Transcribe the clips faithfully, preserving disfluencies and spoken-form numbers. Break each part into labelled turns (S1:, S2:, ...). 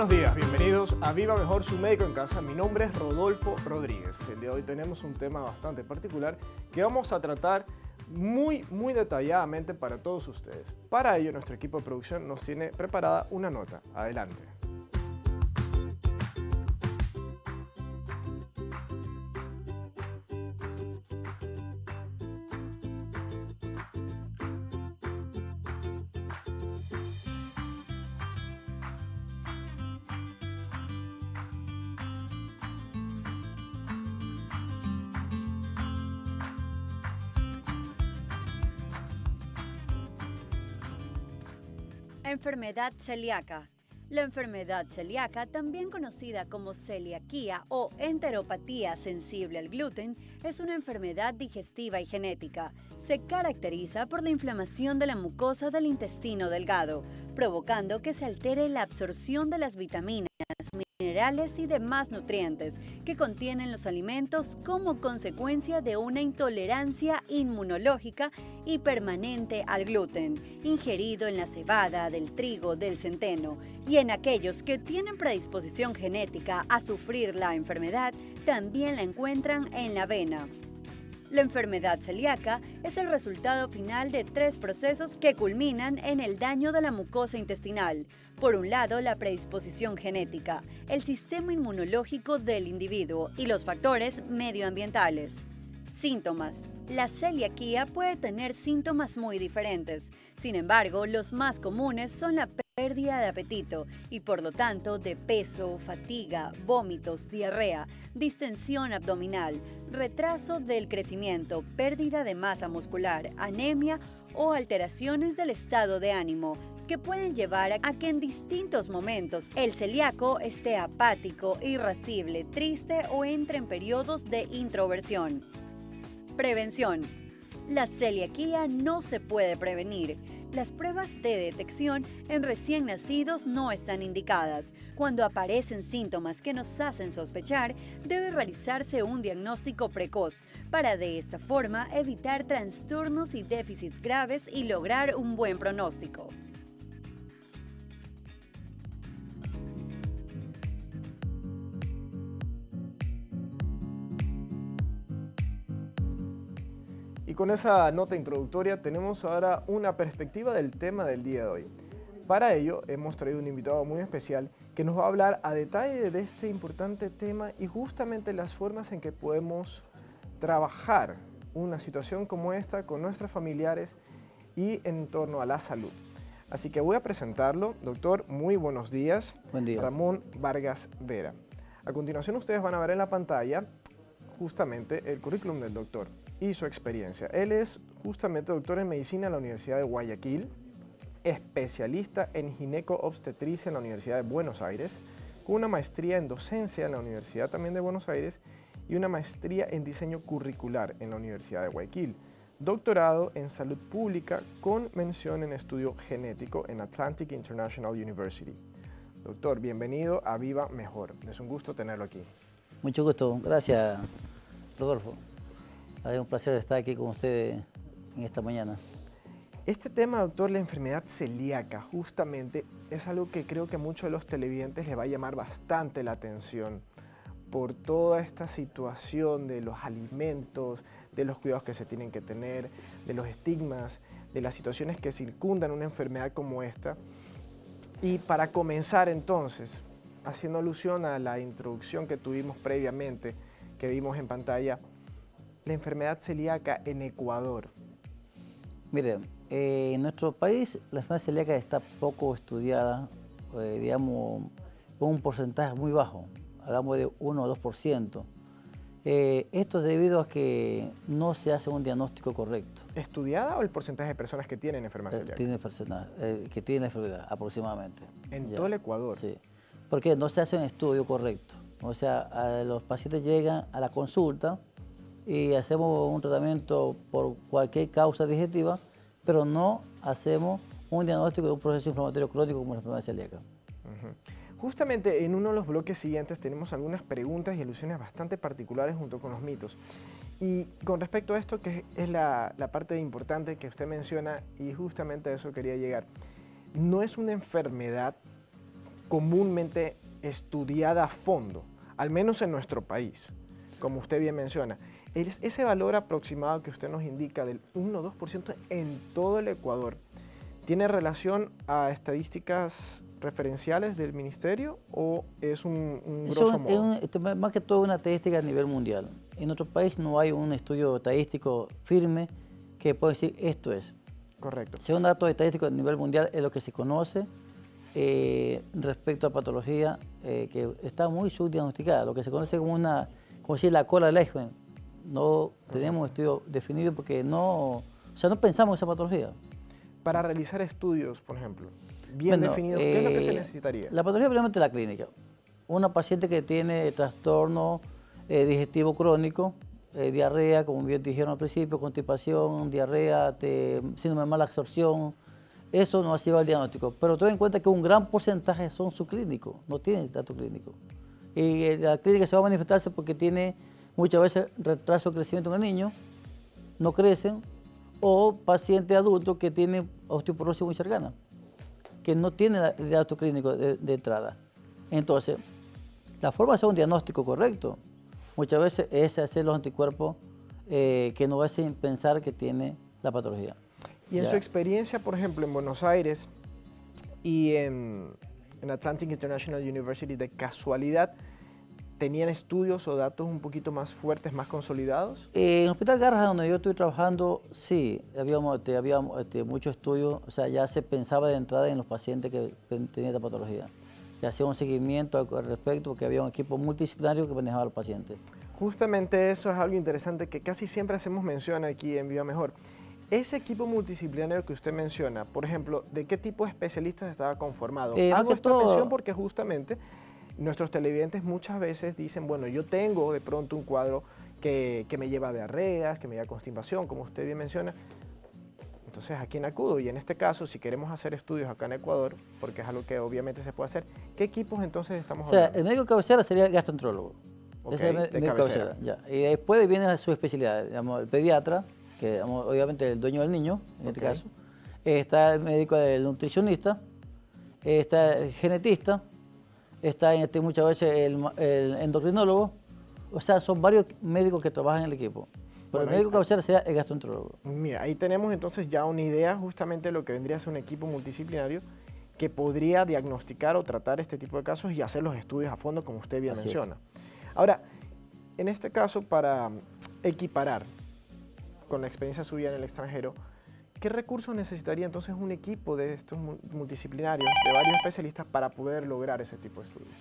S1: Buenos días, bienvenidos a Viva Mejor, su médico en casa. Mi nombre es Rodolfo Rodríguez. El día de hoy tenemos un tema bastante particular que vamos a tratar muy, muy detalladamente para todos ustedes. Para ello, nuestro equipo de producción nos tiene preparada una nota. Adelante.
S2: Enfermedad celíaca. La enfermedad celíaca, también conocida como celiaquía o enteropatía sensible al gluten, es una enfermedad digestiva y genética. Se caracteriza por la inflamación de la mucosa del intestino delgado, provocando que se altere la absorción de las vitaminas, minerales y demás nutrientes que contienen los alimentos como consecuencia de una intolerancia inmunológica y permanente al gluten, ingerido en la cebada, del trigo, del centeno, y en aquellos que tienen predisposición genética a sufrir la enfermedad, también la encuentran en la avena. La enfermedad celíaca es el resultado final de tres procesos que culminan en el daño de la mucosa intestinal. Por un lado, la predisposición genética, el sistema inmunológico del individuo y los factores medioambientales. Síntomas. La celiaquía puede tener síntomas muy diferentes. Sin embargo, los más comunes son la pérdida de apetito y por lo tanto de peso, fatiga, vómitos, diarrea, distensión abdominal, retraso del crecimiento, pérdida de masa muscular, anemia o alteraciones del estado de ánimo, que pueden llevar a que en distintos momentos el celíaco esté apático, irascible, triste o entre en periodos de introversión. Prevención. La celiaquía no se puede prevenir. Las pruebas de detección en recién nacidos no están indicadas. Cuando aparecen síntomas que nos hacen sospechar, debe realizarse un diagnóstico precoz para de esta forma evitar trastornos y déficits graves y lograr un buen pronóstico.
S1: Y con esa nota introductoria tenemos ahora una perspectiva del tema del día de hoy. Para ello hemos traído un invitado muy especial que nos va a hablar a detalle de este importante tema y justamente las formas en que podemos trabajar una situación como esta con nuestros familiares y en torno a la salud. Así que voy a presentarlo. Doctor, muy buenos días.
S3: Buen día.
S1: Ramón Vargas Vera. A continuación ustedes van a ver en la pantalla justamente el currículum del doctor y su experiencia. Él es justamente doctor en medicina en la Universidad de Guayaquil, especialista en gineco-obstetricia en la Universidad de Buenos Aires, con una maestría en docencia en la Universidad también de Buenos Aires y una maestría en diseño curricular en la Universidad de Guayaquil, doctorado en salud pública con mención en estudio genético en Atlantic International University. Doctor, bienvenido a Viva Mejor. Es un gusto tenerlo aquí.
S3: Mucho gusto. Gracias, Rodolfo. Es un placer estar aquí con ustedes en esta mañana.
S1: Este tema, doctor, la enfermedad celíaca, justamente es algo que creo que a muchos de los televidentes les va a llamar bastante la atención por toda esta situación de los alimentos, de los cuidados que se tienen que tener, de los estigmas, de las situaciones que circundan una enfermedad como esta. Y para comenzar entonces, haciendo alusión a la introducción que tuvimos previamente, que vimos en pantalla, la enfermedad celíaca en Ecuador.
S3: Mire, eh, en nuestro país la enfermedad celíaca está poco estudiada, eh, digamos, con un porcentaje muy bajo, hablamos de uno o dos por ciento. Eh, esto es debido a que no se hace un diagnóstico correcto.
S1: ¿Estudiada o el porcentaje de personas que tienen enfermedad
S3: Eh,
S1: celíaca?
S3: tiene personas eh, que tienen enfermedad, aproximadamente.
S1: En
S3: Ya.
S1: todo el Ecuador.
S3: Sí, porque no se hace un estudio correcto. O sea, a los pacientes llegan a la consulta y hacemos un tratamiento por cualquier causa digestiva, pero no hacemos un diagnóstico de un proceso inflamatorio crónico como la enfermedad celíaca.
S1: Uh-huh. Justamente en uno de los bloques siguientes tenemos algunas preguntas y alusiones bastante particulares junto con los mitos. Y con respecto a esto, que es la, la parte importante que usted menciona, y justamente a eso quería llegar, no es una enfermedad comúnmente estudiada a fondo, al menos en nuestro país, como usted bien menciona. Es ese valor aproximado que usted nos indica del uno o dos por ciento en todo el Ecuador, ¿tiene relación a estadísticas referenciales del ministerio o es un, un grosso
S3: Eso
S1: modo?
S3: es un, más que todo una estadística a nivel mundial. En nuestro país no hay un estudio estadístico firme que pueda decir esto es.
S1: Correcto.
S3: Según datos estadísticos a nivel mundial es lo que se conoce eh, respecto a patología eh, que está muy subdiagnosticada, lo que se conoce como una, como decir, la cola del iceberg. No tenemos un estudio definido porque no, o sea, no pensamos en esa patología.
S1: Para realizar estudios, por ejemplo, bien
S3: Bueno,
S1: definidos, ¿qué es lo que se
S3: eh,
S1: necesitaría?
S3: La patología primeramente la clínica. Una paciente que tiene trastorno eh, digestivo crónico, eh, diarrea, como bien dijeron al principio, constipación, diarrea, te, síndrome de mala absorción, eso nos lleva al diagnóstico. Pero ten en cuenta que un gran porcentaje son subclínicos, no tienen dato clínico. Y eh, la clínica se va a manifestarse porque tiene muchas veces retraso de crecimiento en el niño, no crecen, o pacientes adultos que tienen osteoporosis muy cercana, que no tienen el dato clínico de, de entrada. Entonces, la forma de hacer un diagnóstico correcto muchas veces es hacer los anticuerpos eh, que nos hacen pensar que tiene la patología.
S1: Y en
S3: Ya.
S1: su experiencia, por ejemplo, en Buenos Aires y en, en Atlantic International University, de casualidad, ¿tenían estudios o datos un poquito más fuertes, más consolidados?
S3: Eh, en el Hospital Garrahan, donde yo estoy trabajando, sí, habíamos, este, habíamos este, muchos estudios, o sea, ya se pensaba de entrada en los pacientes que tenían esta patología. Se hacía un seguimiento al, al respecto porque había un equipo multidisciplinario que manejaba a los pacientes.
S1: Justamente eso es algo interesante que casi siempre hacemos mención aquí en Viva Mejor. Ese equipo multidisciplinario que usted menciona, por ejemplo, ¿de qué tipo de especialistas estaba conformado?
S3: Eh,
S1: Hago
S3: más que
S1: esta
S3: todo-
S1: mención porque justamente nuestros televidentes muchas veces dicen, bueno, yo tengo de pronto un cuadro que, que me lleva a diarreas, que me lleva a constipación, como usted bien menciona. Entonces, ¿a quién acudo? Y en este caso, si queremos hacer estudios acá en Ecuador, porque es algo que obviamente se puede hacer, ¿qué equipos entonces estamos
S3: O sea,
S1: hablando?
S3: el médico de cabecera sería el gastroenterólogo.
S1: Ok,
S3: Ese es el
S1: de
S3: médico de
S1: cabecera.
S3: cabecera, ya. Y después viene su especialidad, digamos, el pediatra, que digamos, obviamente el dueño del niño, en este
S1: Ok.
S3: caso. Eh, está el médico, el nutricionista, eh, está el genetista, está en este, muchas veces el, ma- el endocrinólogo. O sea, son varios médicos que trabajan en el equipo. Pero
S1: Bueno,
S3: el médico
S1: ahí-
S3: cabecera sería el gastroenterólogo.
S1: Mira, ahí tenemos entonces ya una idea justamente de lo que vendría a ser un equipo multidisciplinario que podría diagnosticar o tratar este tipo de casos y hacer los estudios a fondo, como usted bien
S3: Así es.
S1: menciona. Ahora, en este caso, para equiparar con la experiencia suya en el extranjero, ¿qué recursos necesitaría entonces un equipo de estos mu- multidisciplinarios, de varios especialistas, para poder lograr ese tipo de estudios?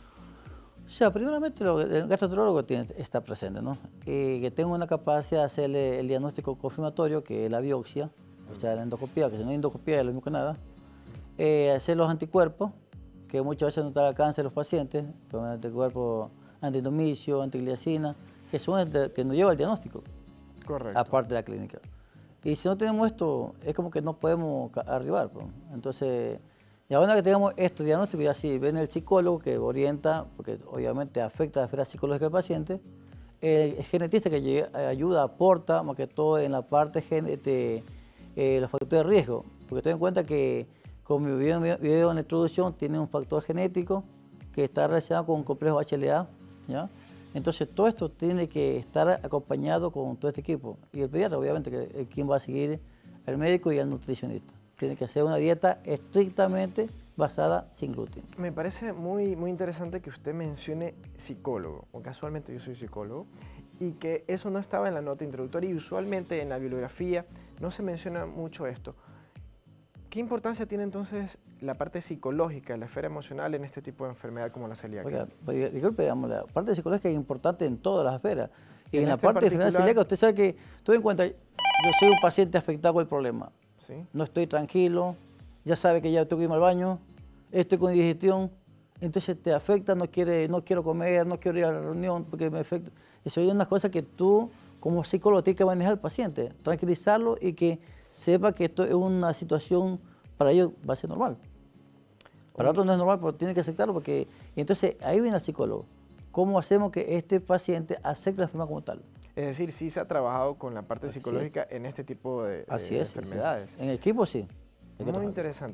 S3: O sea, primeramente lo- el gastroenterólogo tiene, está presente, ¿no? Eh, que tenga una capacidad de hacerle el diagnóstico confirmatorio, que es la biopsia, o sea, la endoscopía, que si no hay endoscopía es lo mismo que nada. Eh, hacer los anticuerpos, que muchas veces no está al alcance de los pacientes, con anticuerpos antiendomicio, antigliacina, que son el de- que nos lleva al diagnóstico,
S1: Correcto.
S3: aparte de la clínica. Y si no tenemos esto, es como que no podemos ca- arribar, pues. Entonces, y ahora que tengamos estos diagnósticos, ya sí, viene el psicólogo que orienta, porque obviamente afecta la esfera psicológica del paciente, el genetista que lle- ayuda, aporta, más que todo en la parte gen- de, eh, los factores de riesgo, porque ten en cuenta que, como mi video, video en la introducción, tiene un factor genético que está relacionado con un complejo H L A, ¿ya? Entonces, todo esto tiene que estar acompañado con todo este equipo. Y el pediatra, obviamente, que es quien va a seguir al médico y al nutricionista. Tiene que hacer una dieta estrictamente basada sin gluten.
S1: Me parece muy, muy interesante que usted mencione psicólogo, o casualmente yo soy psicólogo, y que eso no estaba en la nota introductoria y usualmente en la bibliografía no se menciona mucho esto. ¿Qué importancia tiene entonces la parte psicológica, la esfera emocional en este tipo de enfermedad como la celíaca?
S3: Oiga, pues, disculpe, digamos, la parte psicológica es importante en todas las esferas. Y
S1: En
S3: en la
S1: este
S3: parte de enfermedad
S1: particular-
S3: celíaca, usted sabe que, tome en cuenta, yo soy un paciente afectado con el problema.
S1: ¿Sí?
S3: No estoy tranquilo, ya sabe que ya tengo que irme al baño, estoy con indigestión, entonces te afecta, no, quiere, no quiero comer, no quiero ir a la reunión porque me afecta. Eso es una cosa que tú, como psicólogo, tienes que manejar al paciente, tranquilizarlo y que sepa que esto es una situación, para ellos va a ser normal. Para otros no es normal, pero tiene que aceptarlo porque, y entonces ahí viene el psicólogo. ¿Cómo hacemos que este paciente acepte la enfermedad como tal?
S1: Es decir, sí se ha trabajado con la parte
S3: Así
S1: psicológica en este tipo de, de
S3: Así es, sí, sí.
S1: enfermedades.
S3: En equipo sí. Hay que
S1: Muy
S3: trabajar.
S1: interesante.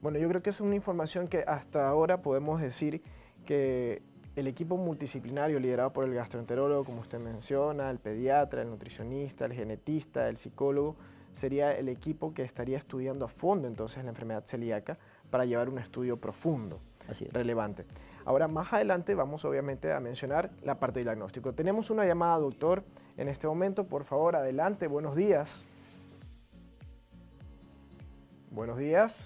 S1: Bueno, yo creo que es una información que hasta ahora podemos decir que el equipo multidisciplinario liderado por el gastroenterólogo, como usted menciona, el pediatra, el nutricionista, el genetista, el psicólogo, sería el equipo que estaría estudiando a fondo entonces la enfermedad celíaca para llevar un estudio profundo,
S3: Así es.
S1: relevante. Ahora, más adelante vamos obviamente a mencionar la parte del diagnóstico. Tenemos una llamada, doctor, en este momento. Por favor, adelante. Buenos días. Buenos días.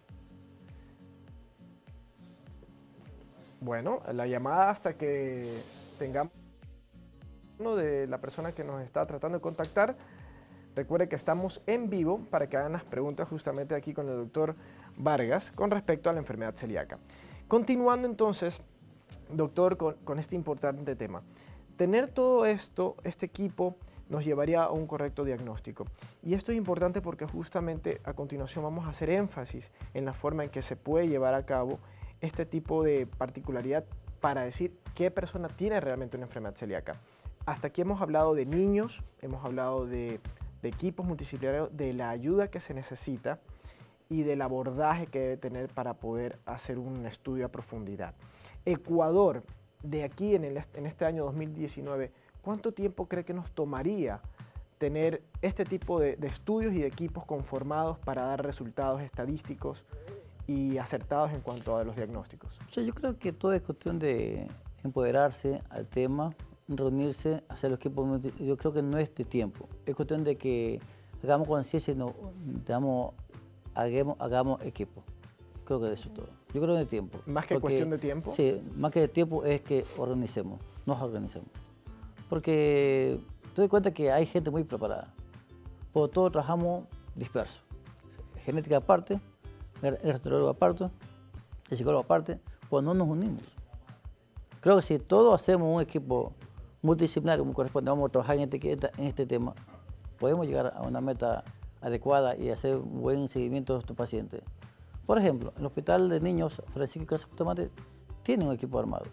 S1: Bueno, la llamada hasta que tengamos uno de la persona que nos está tratando de contactar. Recuerde que estamos en vivo para que hagan las preguntas justamente aquí con el doctor Vargas con respecto a la enfermedad celíaca. Continuando entonces, doctor, con, con este importante tema. Tener todo esto, este equipo, nos llevaría a un correcto diagnóstico. Y esto es importante porque justamente a continuación vamos a hacer énfasis en la forma en que se puede llevar a cabo este tipo de particularidad para decir qué persona tiene realmente una enfermedad celíaca. Hasta aquí hemos hablado de niños, hemos hablado de, de equipos multidisciplinarios, de la ayuda que se necesita y del abordaje que debe tener para poder hacer un estudio a profundidad. Ecuador, de aquí en, el, en este año dos mil diecinueve, ¿cuánto tiempo cree que nos tomaría tener este tipo de, de estudios y de equipos conformados para dar resultados estadísticos y acertados en cuanto a los diagnósticos?
S3: O sea, yo creo que todo es cuestión de empoderarse al tema, reunirse, hacer los equipos. Yo creo que no es de tiempo, es cuestión de que hagamos conciencia y no, digamos, hagamos, hagamos equipo. Creo que eso es todo. Yo creo que no es tiempo.
S1: ¿Más que
S3: porque,
S1: cuestión de tiempo?
S3: Sí, más que de tiempo es que organicemos, nos organicemos. Porque te das cuenta que hay gente muy preparada, pero todos trabajamos dispersos. Genética aparte, el gastroenterólogo aparte, el psicólogo aparte, pues no nos unimos. Creo que si todos hacemos un equipo multidisciplinario como corresponde, vamos a trabajar en este, en este tema, podemos llegar a una meta adecuada y hacer un buen seguimiento de nuestros pacientes. Por ejemplo, el Hospital de Niños Francisco Casas Bustamante tiene un equipo armado,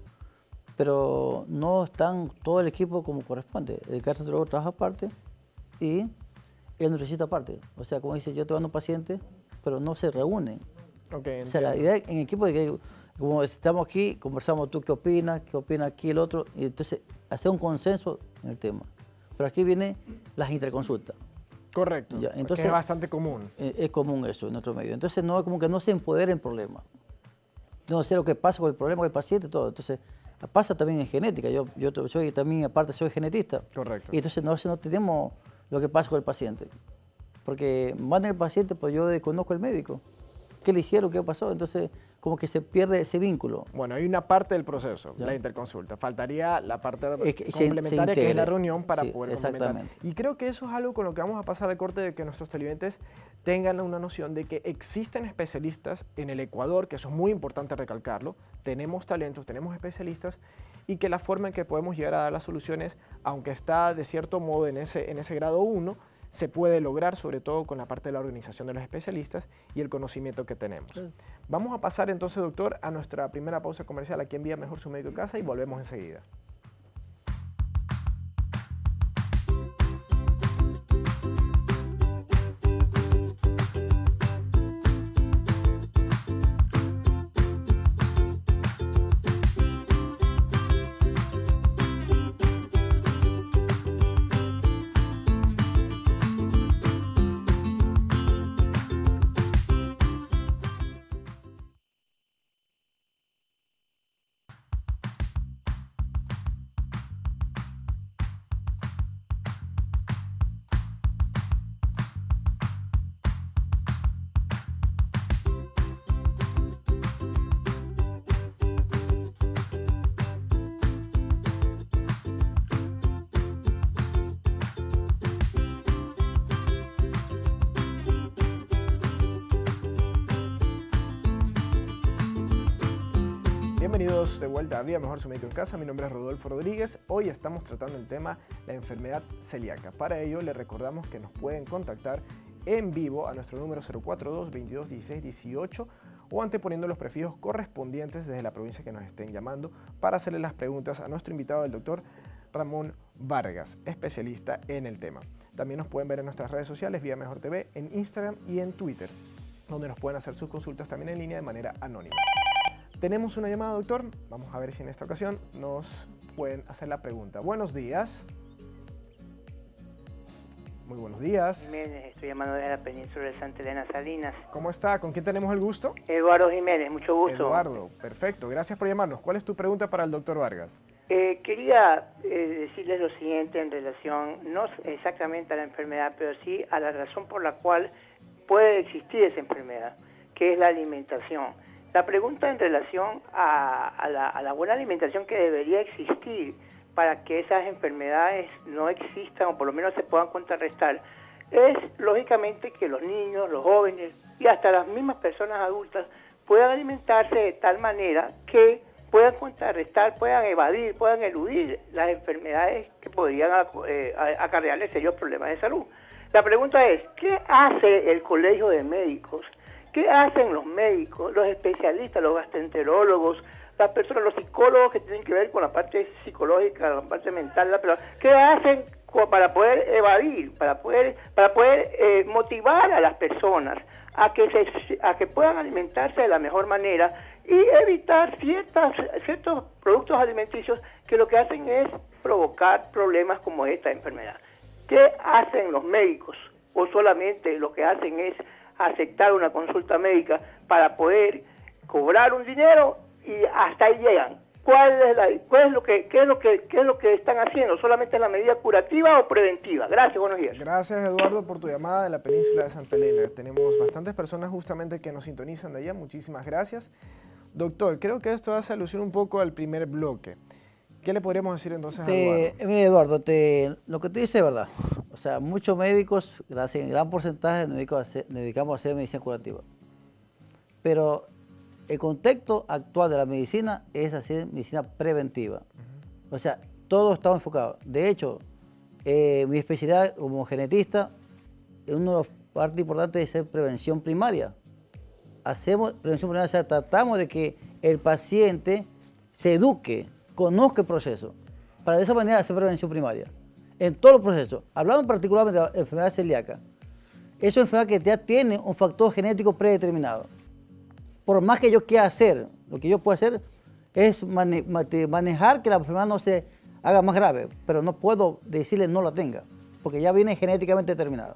S3: pero no están todo el equipo como corresponde. El gastroenterólogo trabaja aparte y el nutricionista aparte. O sea, como dice, yo te mando un paciente, pero no se reúnen.
S1: Okay,
S3: o sea, la idea en equipo es que, como estamos aquí, conversamos tú qué opinas, qué opina aquí el otro, y entonces hacer un consenso en el tema. Pero aquí vienen las interconsultas.
S1: Correcto,
S3: Ya, entonces,
S1: es bastante común.
S3: Es, es común eso en nuestro medio. Entonces, no, como que no se empodera el problema. No sé lo que pasa con el problema del paciente, todo. Entonces, pasa también en genética. Yo, yo soy también, aparte, soy genetista.
S1: Correcto.
S3: Y entonces no, no tenemos lo que pasa con el paciente. Porque manda el paciente, pues yo desconozco al médico. ¿Qué le hicieron? ¿Qué pasó? Entonces, como que se pierde ese vínculo.
S1: Bueno, hay una parte del proceso,
S3: ¿Ya?
S1: la interconsulta. Faltaría la parte
S3: Es que se-
S1: complementaria,
S3: se
S1: que es la
S3: integre.
S1: reunión para
S3: Sí,
S1: poder
S3: exactamente.
S1: complementar. Y creo que eso es algo con lo que vamos a pasar al corte, de que nuestros televidentes tengan una noción de que existen especialistas en el Ecuador, que eso es muy importante recalcarlo. Tenemos talentos, tenemos especialistas, y que la forma en que podemos llegar a dar las soluciones, aunque está de cierto modo en ese, en ese grado uno, se puede lograr, sobre todo con la parte de la organización de los especialistas y el conocimiento que tenemos.
S3: Sí.
S1: Vamos a pasar entonces, doctor, a nuestra primera pausa comercial aquí en Vía Mejor Su Médico en Casa y volvemos enseguida. Bienvenidos de vuelta a Vía Mejor Su Médico en Casa. Mi nombre es Rodolfo Rodríguez. Hoy estamos tratando el tema la enfermedad celíaca. Para ello, les recordamos que nos pueden contactar en vivo a nuestro número cero cuatro dos, veintidós, dieciséis, dieciocho o anteponiendo los prefijos correspondientes desde la provincia que nos estén llamando para hacerle las preguntas a nuestro invitado, el doctor Ramón Vargas, especialista en el tema. También nos pueden ver en nuestras redes sociales, Vía Mejor T V, en Instagram y en Twitter. donde nos pueden hacer sus consultas también en línea de manera anónima. Tenemos una llamada, doctor. Vamos a ver si en esta ocasión nos pueden hacer la pregunta. Buenos días. Muy buenos días.
S4: Jiménez, estoy llamando de la península de Santa Elena Salinas.
S1: ¿Cómo está? ¿Con quién tenemos el gusto?
S4: Eduardo Jiménez, mucho gusto.
S1: Eduardo, perfecto. Gracias por llamarnos. ¿Cuál es tu pregunta para el doctor Vargas?
S4: Eh, quería eh, decirles lo siguiente en relación, no exactamente a la enfermedad, pero sí a la razón por la cual puede existir esa enfermedad, que es la alimentación. La pregunta en relación a, a, la, a la buena alimentación que debería existir para que esas enfermedades no existan o por lo menos se puedan contrarrestar, es lógicamente que los niños, los jóvenes y hasta las mismas personas adultas puedan alimentarse de tal manera que puedan contrarrestar, puedan evadir, puedan eludir las enfermedades que podrían eh, acarrearles serios problemas de salud. La pregunta es, ¿qué hace el Colegio de Médicos? ¿Qué hacen los médicos, los especialistas, los gastroenterólogos, las personas, los psicólogos que tienen que ver con la parte psicológica, la parte mental, la, qué hacen para poder evadir, para poder, para poder eh, motivar a las personas a que se, a que puedan alimentarse de la mejor manera y evitar ciertas, ciertos productos alimenticios que lo que hacen es provocar problemas como esta enfermedad? ¿Qué hacen los médicos? ¿O solamente lo que hacen es aceptar una consulta médica para poder cobrar un dinero y hasta ahí llegan? ¿Cuál es la, cuál es lo que, qué es lo que, qué es lo que están haciendo? ¿Solamente es la medida curativa o preventiva? Gracias, buenos días.
S1: Gracias, Eduardo, por tu llamada de la península de Santa Elena. Tenemos bastantes personas justamente que nos sintonizan de allá. Muchísimas gracias. Doctor, creo que esto hace alusión un poco al primer bloque. ¿Qué le podríamos decir entonces
S3: te,
S1: a Eduardo?
S3: Mire, Eduardo, te, lo que te dice es verdad. O sea, muchos médicos, gracias, en gran porcentaje nos dedicamos a hacer, nos dedicamos a hacer medicina curativa. Pero el contexto actual de la medicina es hacer medicina preventiva. Uh-huh. O sea, todo está enfocado. De hecho, eh, mi especialidad como genetista, una de las partes importantes es hacer prevención primaria. Hacemos prevención primaria, o sea, tratamos de que el paciente se eduque, conozca el proceso, para de esa manera hacer prevención primaria. En todos los procesos. Hablamos particularmente de la enfermedad celíaca. Es una enfermedad que ya tiene un factor genético predeterminado. Por más que yo quiera hacer, lo que yo puedo hacer es mane manejar que la enfermedad no se haga más grave, pero no puedo decirle no la tenga, porque ya viene genéticamente determinada.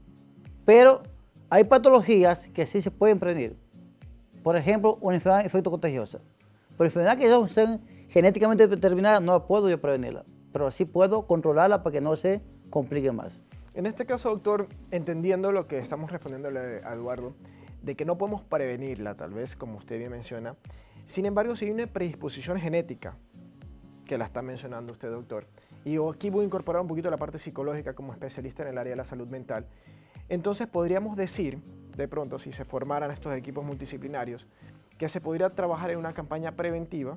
S3: Pero hay patologías que sí se pueden prevenir. Por ejemplo, una enfermedad efecto contagiosa. Pero enfermedades que son, son genéticamente determinadas no puedo yo prevenirla, pero sí puedo controlarla para que no se complique más.
S1: En este caso, doctor, entendiendo lo que estamos respondiéndole a Eduardo, de que no podemos prevenirla, tal vez, como usted bien menciona. Sin embargo, si hay una predisposición genética, que la está mencionando usted, doctor, y aquí voy a incorporar un poquito la parte psicológica como especialista en el área de la salud mental, entonces podríamos decir, de pronto, si se formaran estos equipos multidisciplinarios, que se podría trabajar en una campaña preventiva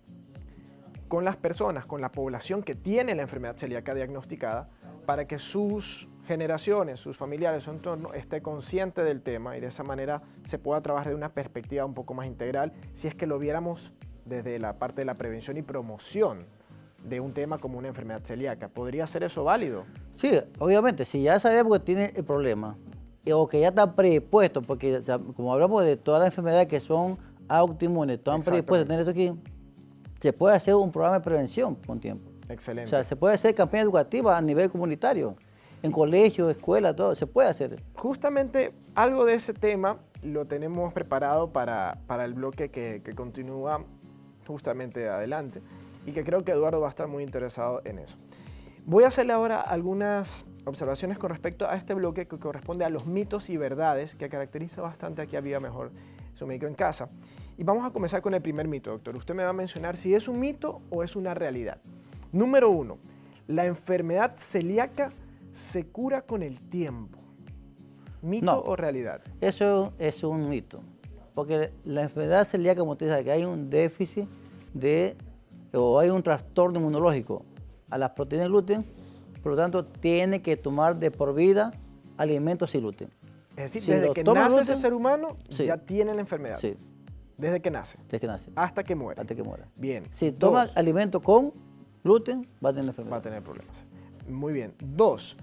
S1: con las personas, con la población que tiene la enfermedad celíaca diagnosticada, para que sus generaciones, sus familiares, su entorno esté consciente del tema y de esa manera se pueda trabajar de una perspectiva un poco más integral, si es que lo viéramos desde la parte de la prevención y promoción de un tema como una enfermedad celíaca. ¿Podría ser eso válido?
S3: Sí, obviamente, si ya sabemos que tiene el problema o que ya está predispuesto, porque o sea, como hablamos de todas las enfermedades que son autoinmunes, están predispuestos a tener esto aquí, se puede hacer un programa de prevención con tiempo.
S1: Excelente.
S3: O sea, se puede hacer campaña educativa a nivel comunitario, en colegios, escuelas, todo, se puede hacer.
S1: Justamente algo de ese tema lo tenemos preparado para, para el bloque que, que continúa justamente adelante y que creo que Eduardo va a estar muy interesado en eso. Voy a hacerle ahora algunas observaciones con respecto a este bloque que corresponde a los mitos y verdades que caracteriza bastante aquí a Viva Mejor, su médico en casa. Y vamos a comenzar con el primer mito, doctor. Usted me va a mencionar si es un mito o es una realidad. Número uno, la enfermedad celíaca se cura con el tiempo. ¿Mito
S3: no,
S1: o realidad?
S3: Eso es un mito. Porque la enfermedad celíaca, como usted sabe, que hay un déficit de, o hay un trastorno inmunológico a las proteínas de gluten, por lo tanto, tiene que tomar de por vida alimentos sin gluten.
S1: Es decir,
S3: si
S1: desde que nace gluten, ese ser humano, sí, ya tiene la enfermedad.
S3: Sí.
S1: Desde que nace.
S3: Desde que nace.
S1: Hasta que muere.
S3: Hasta que muera.
S1: Bien.
S3: Si toma Dos. alimento con gluten, va a tener enfermedad.
S1: Va a tener problemas. Muy bien. Dos,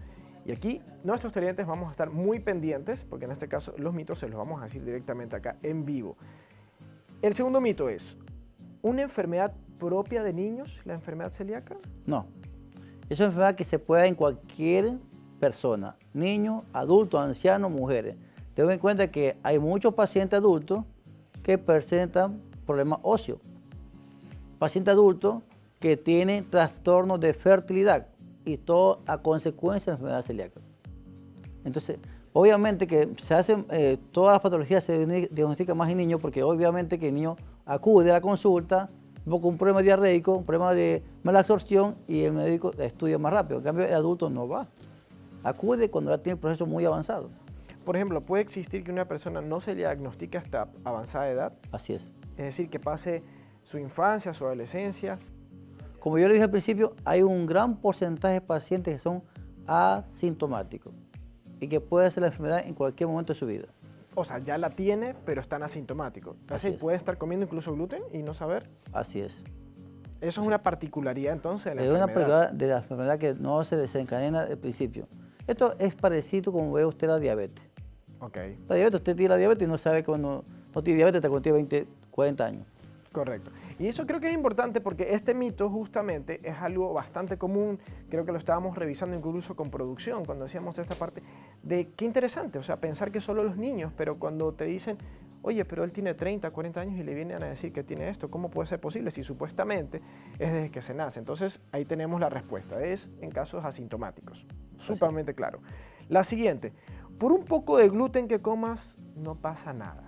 S1: Y aquí nuestros televidentes vamos a estar muy pendientes, porque en este caso los mitos se los vamos a decir directamente acá en vivo. El segundo mito es, ¿una enfermedad propia de niños, la enfermedad celíaca?
S3: No, es una enfermedad que se puede dar en cualquier persona, niño, adulto, anciano, mujeres. Ten en cuenta que hay muchos pacientes adultos que presentan problemas óseos. Pacientes adultos que tienen trastornos de fertilidad y todo a consecuencia de la enfermedad celíaca. Entonces, obviamente que se hacen, eh, todas las patologías se diagnostican más en niños porque obviamente que el niño acude a la consulta con un problema diarreico, un problema de mala absorción y el médico estudia más rápido. En cambio, el adulto no va. Acude cuando ya tiene un proceso muy avanzado.
S1: Por ejemplo, ¿puede existir que una persona no se diagnostique hasta avanzada edad?
S3: Así es.
S1: Es decir, que pase su infancia, su adolescencia.
S3: Como yo le dije al principio, hay un gran porcentaje de pacientes que son asintomáticos y que puede hacer la enfermedad en cualquier momento de su vida.
S1: O sea, ya la tiene, pero están asintomáticos. Es
S3: Así
S1: decir,
S3: es.
S1: puede estar comiendo incluso gluten y no saber.
S3: Así es.
S1: Eso es una particularidad entonces de la
S3: Es una
S1: enfermedad.
S3: particularidad de la enfermedad que no se desencadena al principio. Esto es parecido como ve usted la diabetes.
S1: Ok,
S3: La diabetes, usted tiene la diabetes y no sabe cuando no tiene diabetes hasta cuando tiene veinte, cuarenta años.
S1: correcto. Y eso creo que es importante porque este mito justamente es algo bastante común. Creo que lo estábamos revisando incluso con producción cuando hacíamos esta parte de qué interesante, o sea, pensar que solo los niños, pero cuando te dicen, oye, pero él tiene treinta, cuarenta años y le vienen a decir que tiene esto, ¿cómo puede ser posible si supuestamente es desde que se nace? Entonces ahí tenemos la respuesta, es en casos asintomáticos, sumamente claro. La siguiente, por un poco de gluten que comas no pasa nada.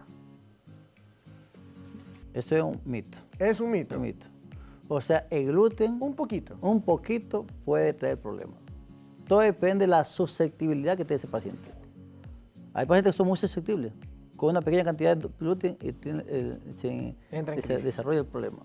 S3: Eso es un mito.
S1: Es un mito.
S3: Un mito. O sea, el gluten,
S1: Un poquito.
S3: un poquito puede traer problemas. Todo depende de la susceptibilidad que tiene ese paciente. Hay pacientes que son muy susceptibles. Con una pequeña cantidad de gluten y tiene, eh, se,
S1: Entra en
S3: se
S1: crisis.
S3: desarrolla el problema.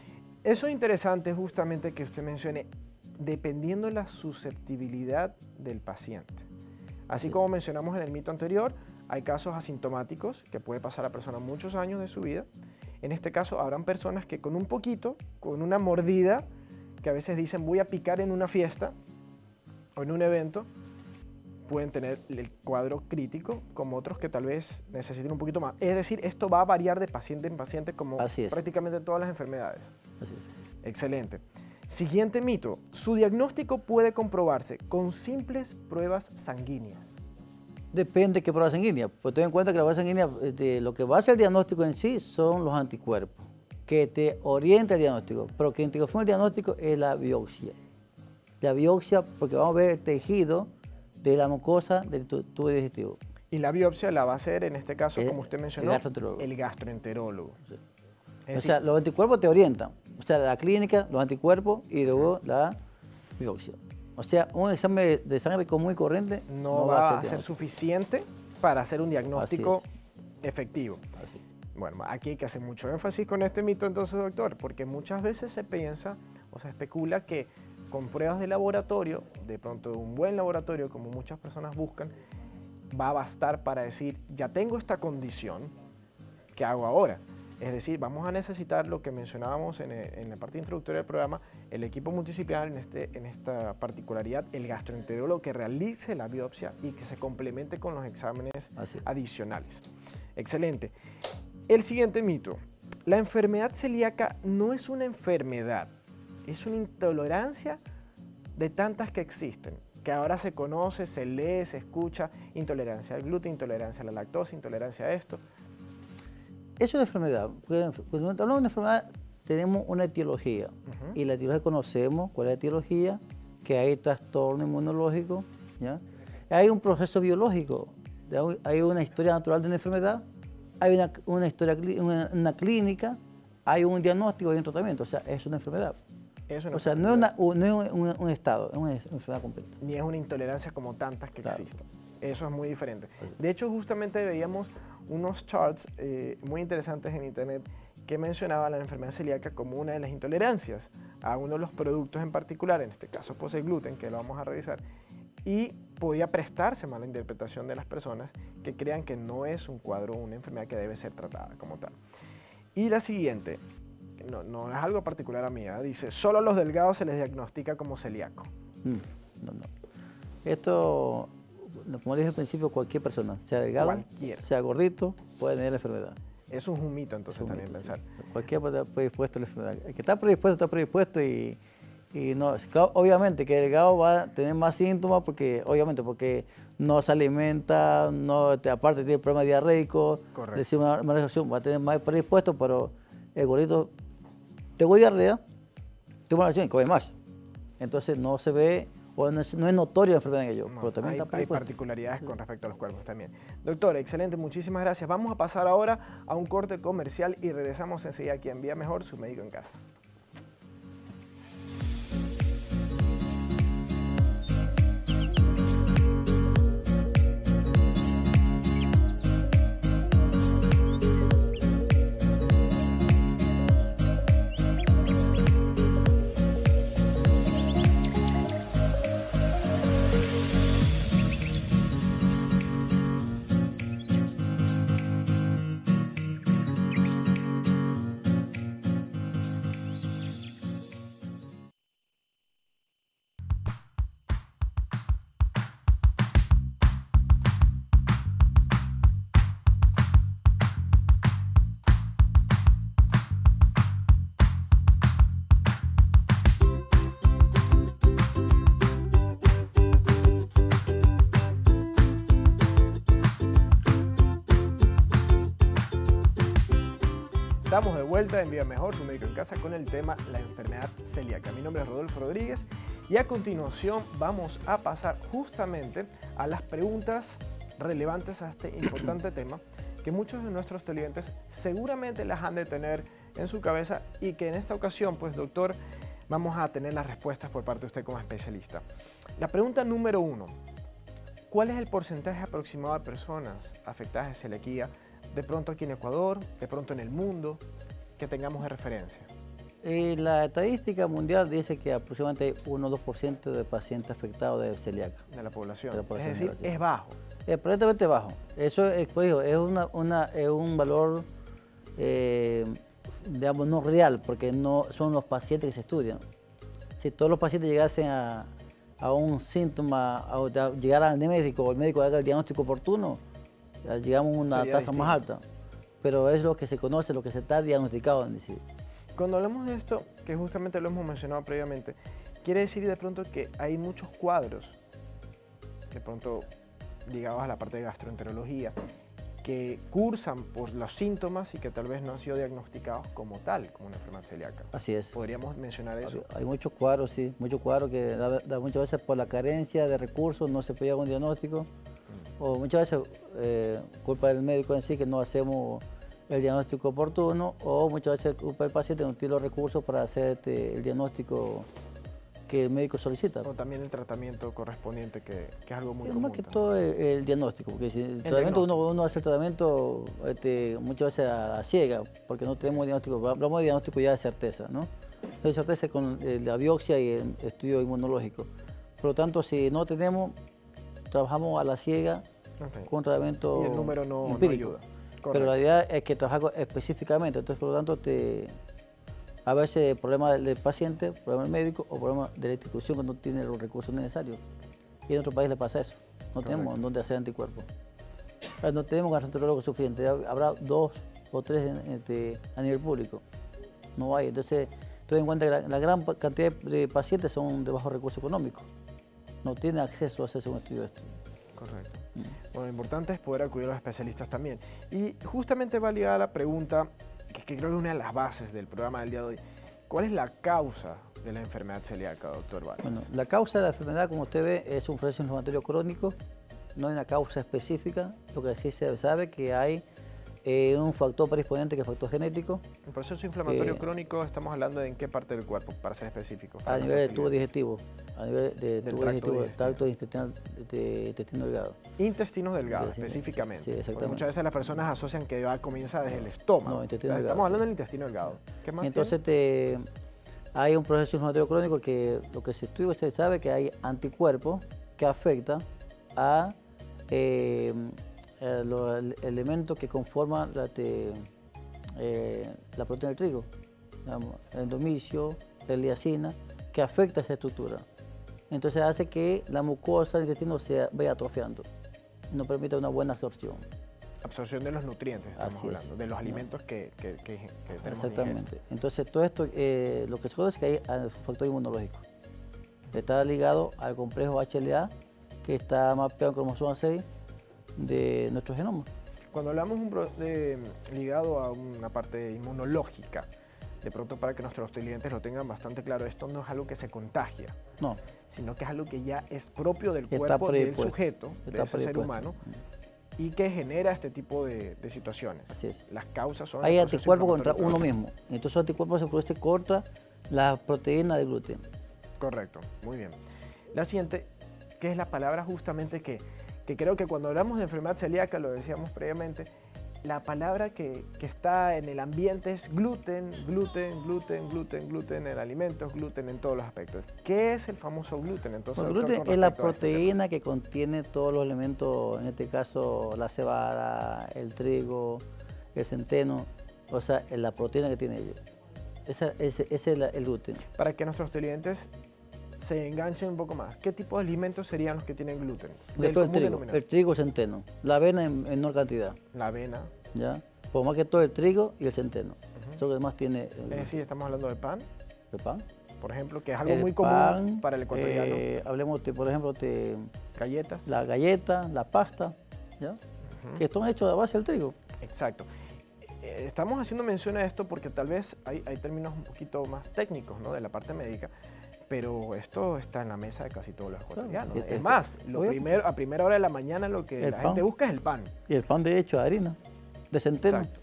S1: Eso es interesante justamente que usted mencione, dependiendo de la susceptibilidad del paciente. Así como mencionamos en el mito anterior, hay casos asintomáticos que puede pasar a personas muchos años de su vida. En este caso, habrán personas que con un poquito, con una mordida, que a veces dicen voy a picar en una fiesta o en un evento, pueden tener el cuadro crítico, como otros que tal vez necesiten un poquito más. Es decir, esto va a variar de paciente en paciente como
S3: Así es.
S1: prácticamente todas las enfermedades.
S3: Así es.
S1: Excelente. Siguiente mito. Su diagnóstico puede comprobarse con simples pruebas sanguíneas.
S3: Depende de qué prueba sanguínea. Pues ten en cuenta que la prueba sanguínea, este, lo que va a hacer el diagnóstico en sí son los anticuerpos, que te orienta el diagnóstico. Pero quien te confirma el diagnóstico es la biopsia. La biopsia, porque vamos a ver el tejido de la mucosa del tu- tubo digestivo.
S1: Y la biopsia la va a hacer, en este caso,
S3: El-
S1: como usted
S3: el
S1: mencionó,
S3: gastroenterólogo.
S1: el gastroenterólogo.
S3: Sí.
S1: Es
S3: O sea,
S1: decir,
S3: los anticuerpos te orientan. O sea, la clínica, los anticuerpos y luego la biopsia. O sea, un examen de- de sangre común y corriente
S1: no, va a ser
S3: diagnóstico.
S1: suficiente para hacer un diagnóstico
S3: Así
S1: efectivo.
S3: Así.
S1: Bueno, aquí hay que hacer mucho énfasis con este mito entonces, doctor, porque muchas veces se piensa o se especula que con pruebas de laboratorio, de pronto un buen laboratorio, como muchas personas buscan, va a bastar para decir, ya tengo esta condición, ¿qué hago ahora? Es decir, vamos a necesitar lo que mencionábamos en, el- en la parte introductoria del programa, el equipo multidisciplinar en, este, en esta particularidad, el gastroenterólogo que realice la biopsia y que se complemente con los exámenes
S3: Así es.
S1: adicionales. Excelente. El siguiente mito. La enfermedad celíaca no es una enfermedad, es una intolerancia de tantas que existen, que ahora se conoce, se lee, se escucha, intolerancia al gluten, intolerancia a la lactosa, intolerancia a esto.
S3: Es una enfermedad. Cuando hablamos de una enfermedad, tenemos una etiología.
S1: Ujú.
S3: Y la etiología conocemos cuál es la etiología, que hay trastorno inmunológico, ¿ya? Hay un proceso biológico, ¿ya? Hay una historia natural de una enfermedad, hay una, una historia, clí- una, una clínica, hay un diagnóstico y un tratamiento. O sea, es una enfermedad.
S1: Es una
S3: O sea, no es,
S1: enfermedad.
S3: una- un, no es un, un- un estado, es una enfermedad completa.
S1: Ni es una intolerancia como tantas que
S3: Claro.
S1: existen. Eso es muy diferente. De hecho, justamente veíamos unos charts eh, muy interesantes en internet que mencionaba la enfermedad celíaca como una de las intolerancias a uno de los productos en particular, en este caso pues el gluten, que lo vamos a revisar, y podía prestarse mala interpretación de las personas que crean que no es un cuadro, una enfermedad que debe ser tratada como tal. Y la siguiente, no, no es algo particular a mí, ¿eh? Dice, solo a los delgados se les diagnostica como celíaco.
S3: Mm, no, no. Esto, como dije al principio, cualquier persona, sea delgado,
S1: Cualquiera.
S3: sea gordito, puede tener la enfermedad.
S1: Eso es un mito, entonces,
S3: Es un
S1: también
S3: mito,
S1: pensar.
S3: sí. Cualquiera puede estar predispuesto a la enfermedad. El que está predispuesto, está predispuesto y, y no, claro, obviamente que el delgado va a tener más síntomas porque, obviamente, porque no se alimenta, no, te, aparte tiene problemas diarreicos,
S1: Correcto.
S3: decir una mala situación, va a tener más predispuesto, pero el gordito, tengo diarrea, tengo una relación y come más. Entonces no se ve, o no es, no es notoria la enfermedad en ellos,
S1: No,
S3: pero también
S1: hay,
S3: está
S1: hay
S3: predispuesto.
S1: particularidades con respecto a los cuerpos también. Doctor, excelente, muchísimas gracias. Vamos a pasar ahora a un corte comercial y regresamos enseguida aquí en Vía Mejor, su médico en casa. Estamos de vuelta en Vía Mejor, su médico en casa, con el tema la enfermedad celíaca. Mi nombre es Rodolfo Rodríguez y a continuación vamos a pasar justamente a las preguntas relevantes a este importante tema que muchos de nuestros televidentes seguramente las han de tener en su cabeza y que en esta ocasión, pues doctor, vamos a tener las respuestas por parte de usted como especialista. La pregunta número uno, ¿cuál es el porcentaje aproximado de personas afectadas de celiaquía de pronto aquí en Ecuador, de pronto en el mundo, que tengamos de referencia?
S3: Eh, la estadística mundial dice que aproximadamente uno o dos por ciento de pacientes afectados de celíaca.
S1: De la población.
S3: De la población
S1: Es decir,
S3: general, sí.
S1: es bajo.
S3: Es aparentemente bajo. Eso es, pues, digo, es, una, una, es un valor, eh, digamos, no real, porque no son los pacientes que se estudian. Si todos los pacientes llegasen a, a un síntoma, a, a llegar al médico, o el médico haga el diagnóstico oportuno, ya llegamos a una
S1: Sería
S3: tasa
S1: distinto.
S3: más alta. Pero es lo que se conoce, lo que se está diagnosticado. Es decir,
S1: Cuando hablamos de esto, que justamente lo hemos mencionado previamente, quiere decir de pronto que hay muchos cuadros, de pronto ligados a la parte de gastroenterología, que cursan por los síntomas y que tal vez no han sido diagnosticados como tal, como una enfermedad celíaca.
S3: así es.
S1: ¿Podríamos mencionar eso?
S3: Hay muchos cuadros, sí, muchos cuadros que da- da muchas veces por la carencia de recursos no se puede llegar a un diagnóstico, o muchas veces eh, culpa del médico en sí que no hacemos el diagnóstico oportuno, o muchas veces culpa del paciente que no tiene los recursos para hacer este, el diagnóstico que el médico solicita.
S1: O también el tratamiento correspondiente, que, que es algo muy
S3: Es
S1: común.
S3: más que
S1: también.
S3: todo el, el diagnóstico, porque si el, tratamiento uno, uno hace el tratamiento este, muchas veces a, a ciega, porque no tenemos diagnóstico, hablamos de diagnóstico ya de certeza, ¿no? De certeza con eh, la biopsia y el estudio inmunológico. Por lo tanto, si no tenemos, trabajamos a la ciega
S1: Ok.
S3: con tratamiento
S1: Y el número no, no
S3: empírico.
S1: ayuda.
S3: Pero la
S1: Correcto.
S3: idea es que trabajar específicamente, entonces por lo tanto te, a veces problema del, del paciente, problema del médico o problema de la institución que no tiene los recursos necesarios. Y en otro país le pasa eso, no tenemos
S1: Correcto.
S3: dónde hacer anticuerpos. Eh, No tenemos gastroenterólogos suficientes, habrá dos o tres en- este, a nivel público, no hay. Entonces, ten en cuenta que la, la gran pa- cantidad de pacientes son de bajo recurso económico, no tienen acceso a hacerse un estudio de esto.
S1: Correcto. Bueno, lo importante es poder acudir a los especialistas también. Y justamente va ligada a la pregunta, que, que creo que es una de las bases del programa del día de hoy. ¿Cuál es la causa de la enfermedad celíaca, doctor Vargas?
S3: Bueno, la causa de la enfermedad, como usted ve, es un proceso inflamatorio crónico, no hay una causa específica, lo que sí se sabe que hay eh, un factor predisponente que es el factor genético,
S1: El proceso inflamatorio
S3: que-
S1: crónico, estamos hablando de en qué parte del cuerpo, para ser específico.
S3: a nivel de tubo digestivo, a nivel de
S1: Del
S3: tubo
S1: tracto
S3: digestivo,
S1: digestivo.
S3: tracto intestinal, de intestino delgado.
S1: Intestinos delgados,
S3: Sí, sí,
S1: específicamente.
S3: sí,
S1: Porque
S3: exactamente.
S1: muchas veces las personas asocian que va, comienza desde el estómago.
S3: No, intestino
S1: Pero
S3: delgado,
S1: Estamos hablando
S3: sí.
S1: del intestino delgado. ¿Qué más
S3: Entonces te- hay un proceso inflamatorio crónico que lo que se estudia se sabe que hay anticuerpos que afectan a eh, eh, los ele- elementos que conforman la, te- eh, la proteína del trigo, digamos, el endomicio, la liacina, que afecta esa estructura. entonces hace que la mucosa del intestino se vaya atrofiando, no permite una buena absorción.
S1: Absorción de los nutrientes, estamos
S3: Así es.
S1: hablando, de los alimentos que, que, que, que tenemos.
S3: Exactamente. Entonces todo esto, eh, lo que se conoce es que hay un factor inmunológico. Está ligado al complejo H L A, que está mapeado en cromosoma seis de nuestro genoma.
S1: Cuando hablamos un pro- de, ligado a una parte inmunológica, de pronto para que nuestros clientes lo tengan bastante claro, esto no es algo que se contagia,
S3: No,
S1: sino que es algo que ya es propio del
S3: Está
S1: cuerpo del
S3: predispuesto.
S1: sujeto, de
S3: Está
S1: ese ser
S3: predispuesto.
S1: humano, y que genera este tipo de, de situaciones.
S3: así es.
S1: Las causas son...
S3: Hay
S1: el proceso
S3: anticuerpos contra uno
S1: inflamatorio.
S3: mismo. Entonces los anticuerpos se producen contra la proteína de gluten.
S1: Correcto, muy bien. La siguiente, que es la palabra justamente que, que creo que cuando hablamos de enfermedad celíaca, lo decíamos previamente, la palabra que, que está en el ambiente es gluten, gluten, gluten, gluten, gluten en alimentos, gluten en todos los aspectos. ¿Qué es el famoso gluten? Entonces,
S3: El
S1: doctor,
S3: gluten
S1: con
S3: es la
S1: respecto a este tema?
S3: proteína que contiene todos los elementos, en este caso la cebada, el trigo, el centeno, o sea, es la proteína que tiene ellos. Esa, ese, ese es la- el gluten.
S1: Para que nuestros televidentes se enganchen un poco más, ¿qué tipo de alimentos serían los que tienen gluten?
S3: De
S1: Del
S3: todo el
S1: común
S3: trigo,
S1: denominador.
S3: el trigo, el centeno, la avena en menor cantidad,
S1: La avena,
S3: ¿ya? Por más que todo el trigo y el centeno.
S1: Ujú.
S3: Eso es lo que más tiene el,
S1: es
S3: gluten.
S1: decir, estamos hablando de pan,
S3: el pan.
S1: por ejemplo, que es algo
S3: El
S1: muy común
S3: pan,
S1: para el ecuatoriano.
S3: eh, hablemos, de, por ejemplo, de
S1: Galletas.
S3: la galleta, la pasta, ¿ya?
S1: Ujú.
S3: Que están hechos a base del trigo.
S1: Exacto. Eh, Estamos haciendo mención a esto porque tal vez hay, hay términos un poquito más técnicos, ¿no?, de la parte médica, pero esto está en la mesa de casi todos los ecuatorianos.
S3: y
S1: Es
S3: este-
S1: más, lo
S3: oye,
S1: primero, a primera hora de la mañana lo que
S3: el
S1: la
S3: pan.
S1: gente busca es el pan.
S3: Y el pan de hecho de harina, de centeno.
S1: Exacto.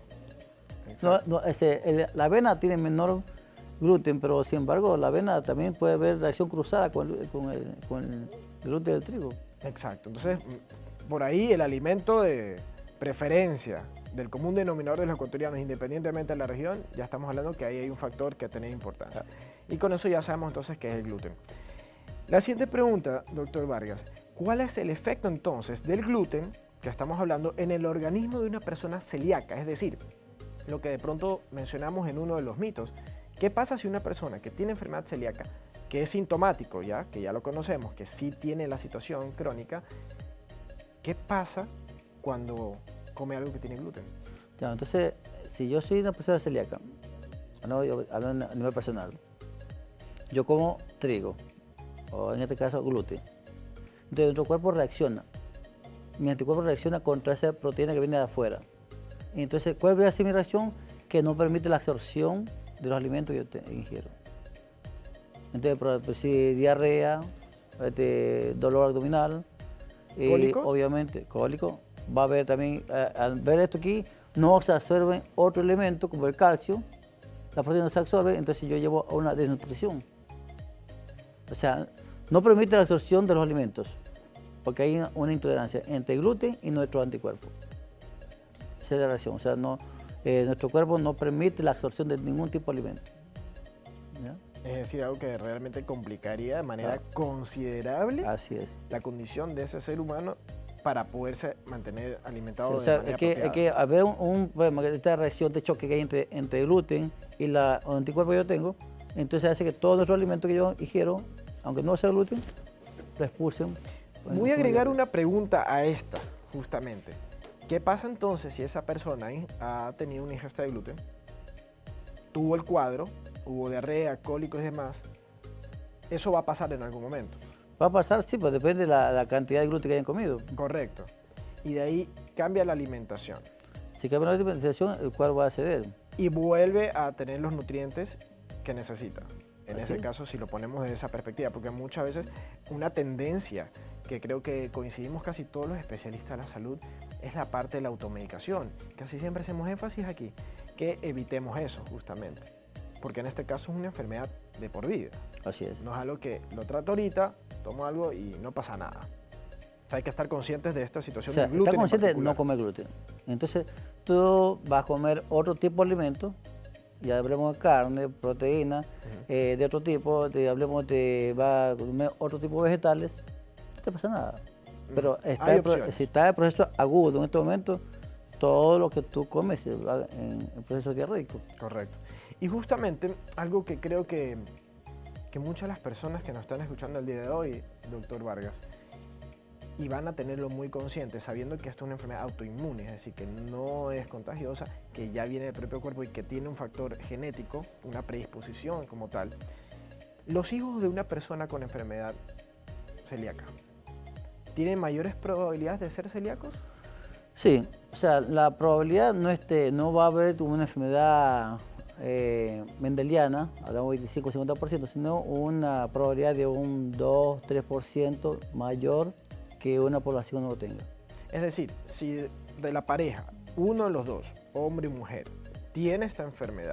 S3: No,
S1: Exacto.
S3: no, ese, el- la avena tiene menor gluten, pero sin embargo la avena también puede haber reacción cruzada con, el- con el, con el gluten del trigo.
S1: Exacto. Entonces, mm, por ahí el alimento de preferencia del común denominador de los ecuatorianos, independientemente de la región, ya estamos hablando que ahí hay un factor que tiene importancia. Y con eso ya sabemos entonces qué es el gluten. La siguiente pregunta, doctor Vargas, ¿cuál es el efecto entonces del gluten que estamos hablando en el organismo de una persona celíaca? Es decir, lo que de pronto mencionamos en uno de los mitos. ¿Qué pasa si una persona que tiene enfermedad celíaca, que es sintomático ya, que ya lo conocemos, que sí tiene la situación crónica, qué pasa cuando come algo que tiene gluten?
S3: Ya, entonces, si yo soy una persona celíaca, no, yo hablo a nivel personal, yo como trigo, o en este caso gluten, entonces nuestro cuerpo reacciona, mi anticuerpo reacciona contra esa proteína que viene de afuera. Y entonces, ¿cuál va a ser mi reacción? Que no permite la absorción de los alimentos que yo te- ingiero. Entonces, por ejemplo, si diarrea, este, dolor abdominal, eh,
S1: ¿Cólico?
S3: obviamente, cólico, va a haber también, eh, al ver esto aquí, no se absorbe otro elemento como el calcio, la proteína no se absorbe, entonces yo llevo a una desnutrición. O sea, no permite la absorción de los alimentos, porque hay una- una intolerancia entre el gluten y nuestro anticuerpo. Esa es la reacción, o sea, no, eh, nuestro cuerpo no permite la absorción de ningún tipo de alimento. ¿Ya?
S1: Es decir, algo que realmente complicaría de manera
S3: Ah.
S1: considerable
S3: Así es.
S1: la condición de ese ser humano para poderse mantener
S3: Sí,
S1: alimentado
S3: o
S1: de
S3: sea,
S1: manera
S3: es que, es
S1: apropiada.
S3: que haber un, un problema, esta reacción de choque que hay entre, entre el gluten y la, el anticuerpo que yo tengo, entonces hace que todos los alimentos que yo ingiero, aunque no sea gluten, lo expulsen.
S1: Voy a agregar una pregunta a esta, justamente. ¿Qué pasa entonces si esa persona in- ha tenido una ingesta de gluten, tuvo el cuadro, hubo diarrea, cólicos y demás? Eso va a pasar en algún momento.
S3: Va a pasar, sí, pues depende de la, la cantidad de gluten que hayan comido.
S1: Correcto. Y de ahí cambia la alimentación
S3: Si cambia la alimentación, el cuerpo va a ceder.
S1: y vuelve a tener los nutrientes que necesita. En
S3: Así
S1: ese
S3: es.
S1: caso, si lo ponemos desde esa perspectiva, porque muchas veces una tendencia que creo que coincidimos casi todos los especialistas de la salud es la parte de la automedicación. Casi siempre hacemos énfasis aquí, que evitemos eso justamente, porque en este caso es una enfermedad de por vida.
S3: Así es.
S1: No es algo que lo trato ahorita, tomo algo y no pasa nada. O sea, hay que estar conscientes de esta
S3: O
S1: situación
S3: sea,
S1: del gluten
S3: está
S1: en
S3: consciente de
S1: particular.
S3: no comer gluten. Entonces, tú vas a comer otro tipo de alimentos, ya hablemos de carne, proteína, eh, de otro tipo, de, hablemos de, va a comer otro tipo de vegetales, no te pasa nada. Pero está
S1: Hay
S3: el, pro-
S1: opciones.
S3: si está el proceso agudo en este momento, todo lo que tú comes se va en el proceso diarreico.
S1: Correcto. Y justamente algo que creo que que muchas de las personas que nos están escuchando el día de hoy, doctor Vargas, y van a tenerlo muy consciente, sabiendo que esto es una enfermedad autoinmune, es decir, que no es contagiosa, que ya viene del propio cuerpo y que tiene un factor genético, una predisposición como tal. Los hijos de una persona con enfermedad celíaca, ¿tienen mayores probabilidades de ser celíacos?
S3: Sí, o sea, la probabilidad no, este, no va a haber una enfermedad eh, mendeliana, hablamos de veinticinco a cincuenta por ciento, sino una probabilidad de un dos a tres por ciento mayor que una población no lo tenga.
S1: Es decir, si de la pareja, uno de los dos, hombre y mujer, tiene esta enfermedad,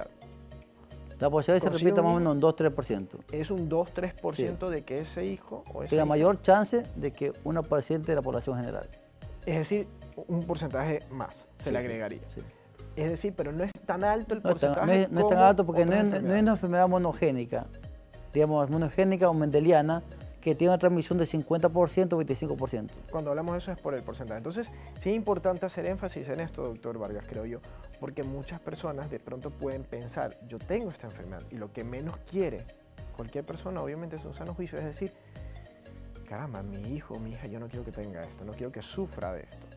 S3: la posibilidad se repita más o menos un dos a tres por ciento.
S1: Es un dos a tres por ciento sí. de que ese hijo o ese
S3: tenga
S1: hijo,
S3: mayor chance de que una paciente de la población general.
S1: Es decir, un porcentaje más se sí, le agregaría. Sí. Es decir, pero no es tan alto el
S3: no
S1: porcentaje.
S3: No es, no es tan alto porque no es, no es una enfermedad monogénica, digamos, monogénica o mendeliana, que tiene una transmisión de cincuenta por ciento o veinticinco por ciento.
S1: Cuando hablamos de eso es por el porcentaje. Entonces, sí es importante hacer énfasis en esto, doctor Vargas, creo yo, porque muchas personas de pronto pueden pensar, yo tengo esta enfermedad, y lo que menos quiere cualquier persona, obviamente es un sano juicio, es decir, caramba, mi hijo, mi hija, yo no quiero que tenga esto, no quiero que sufra de esto.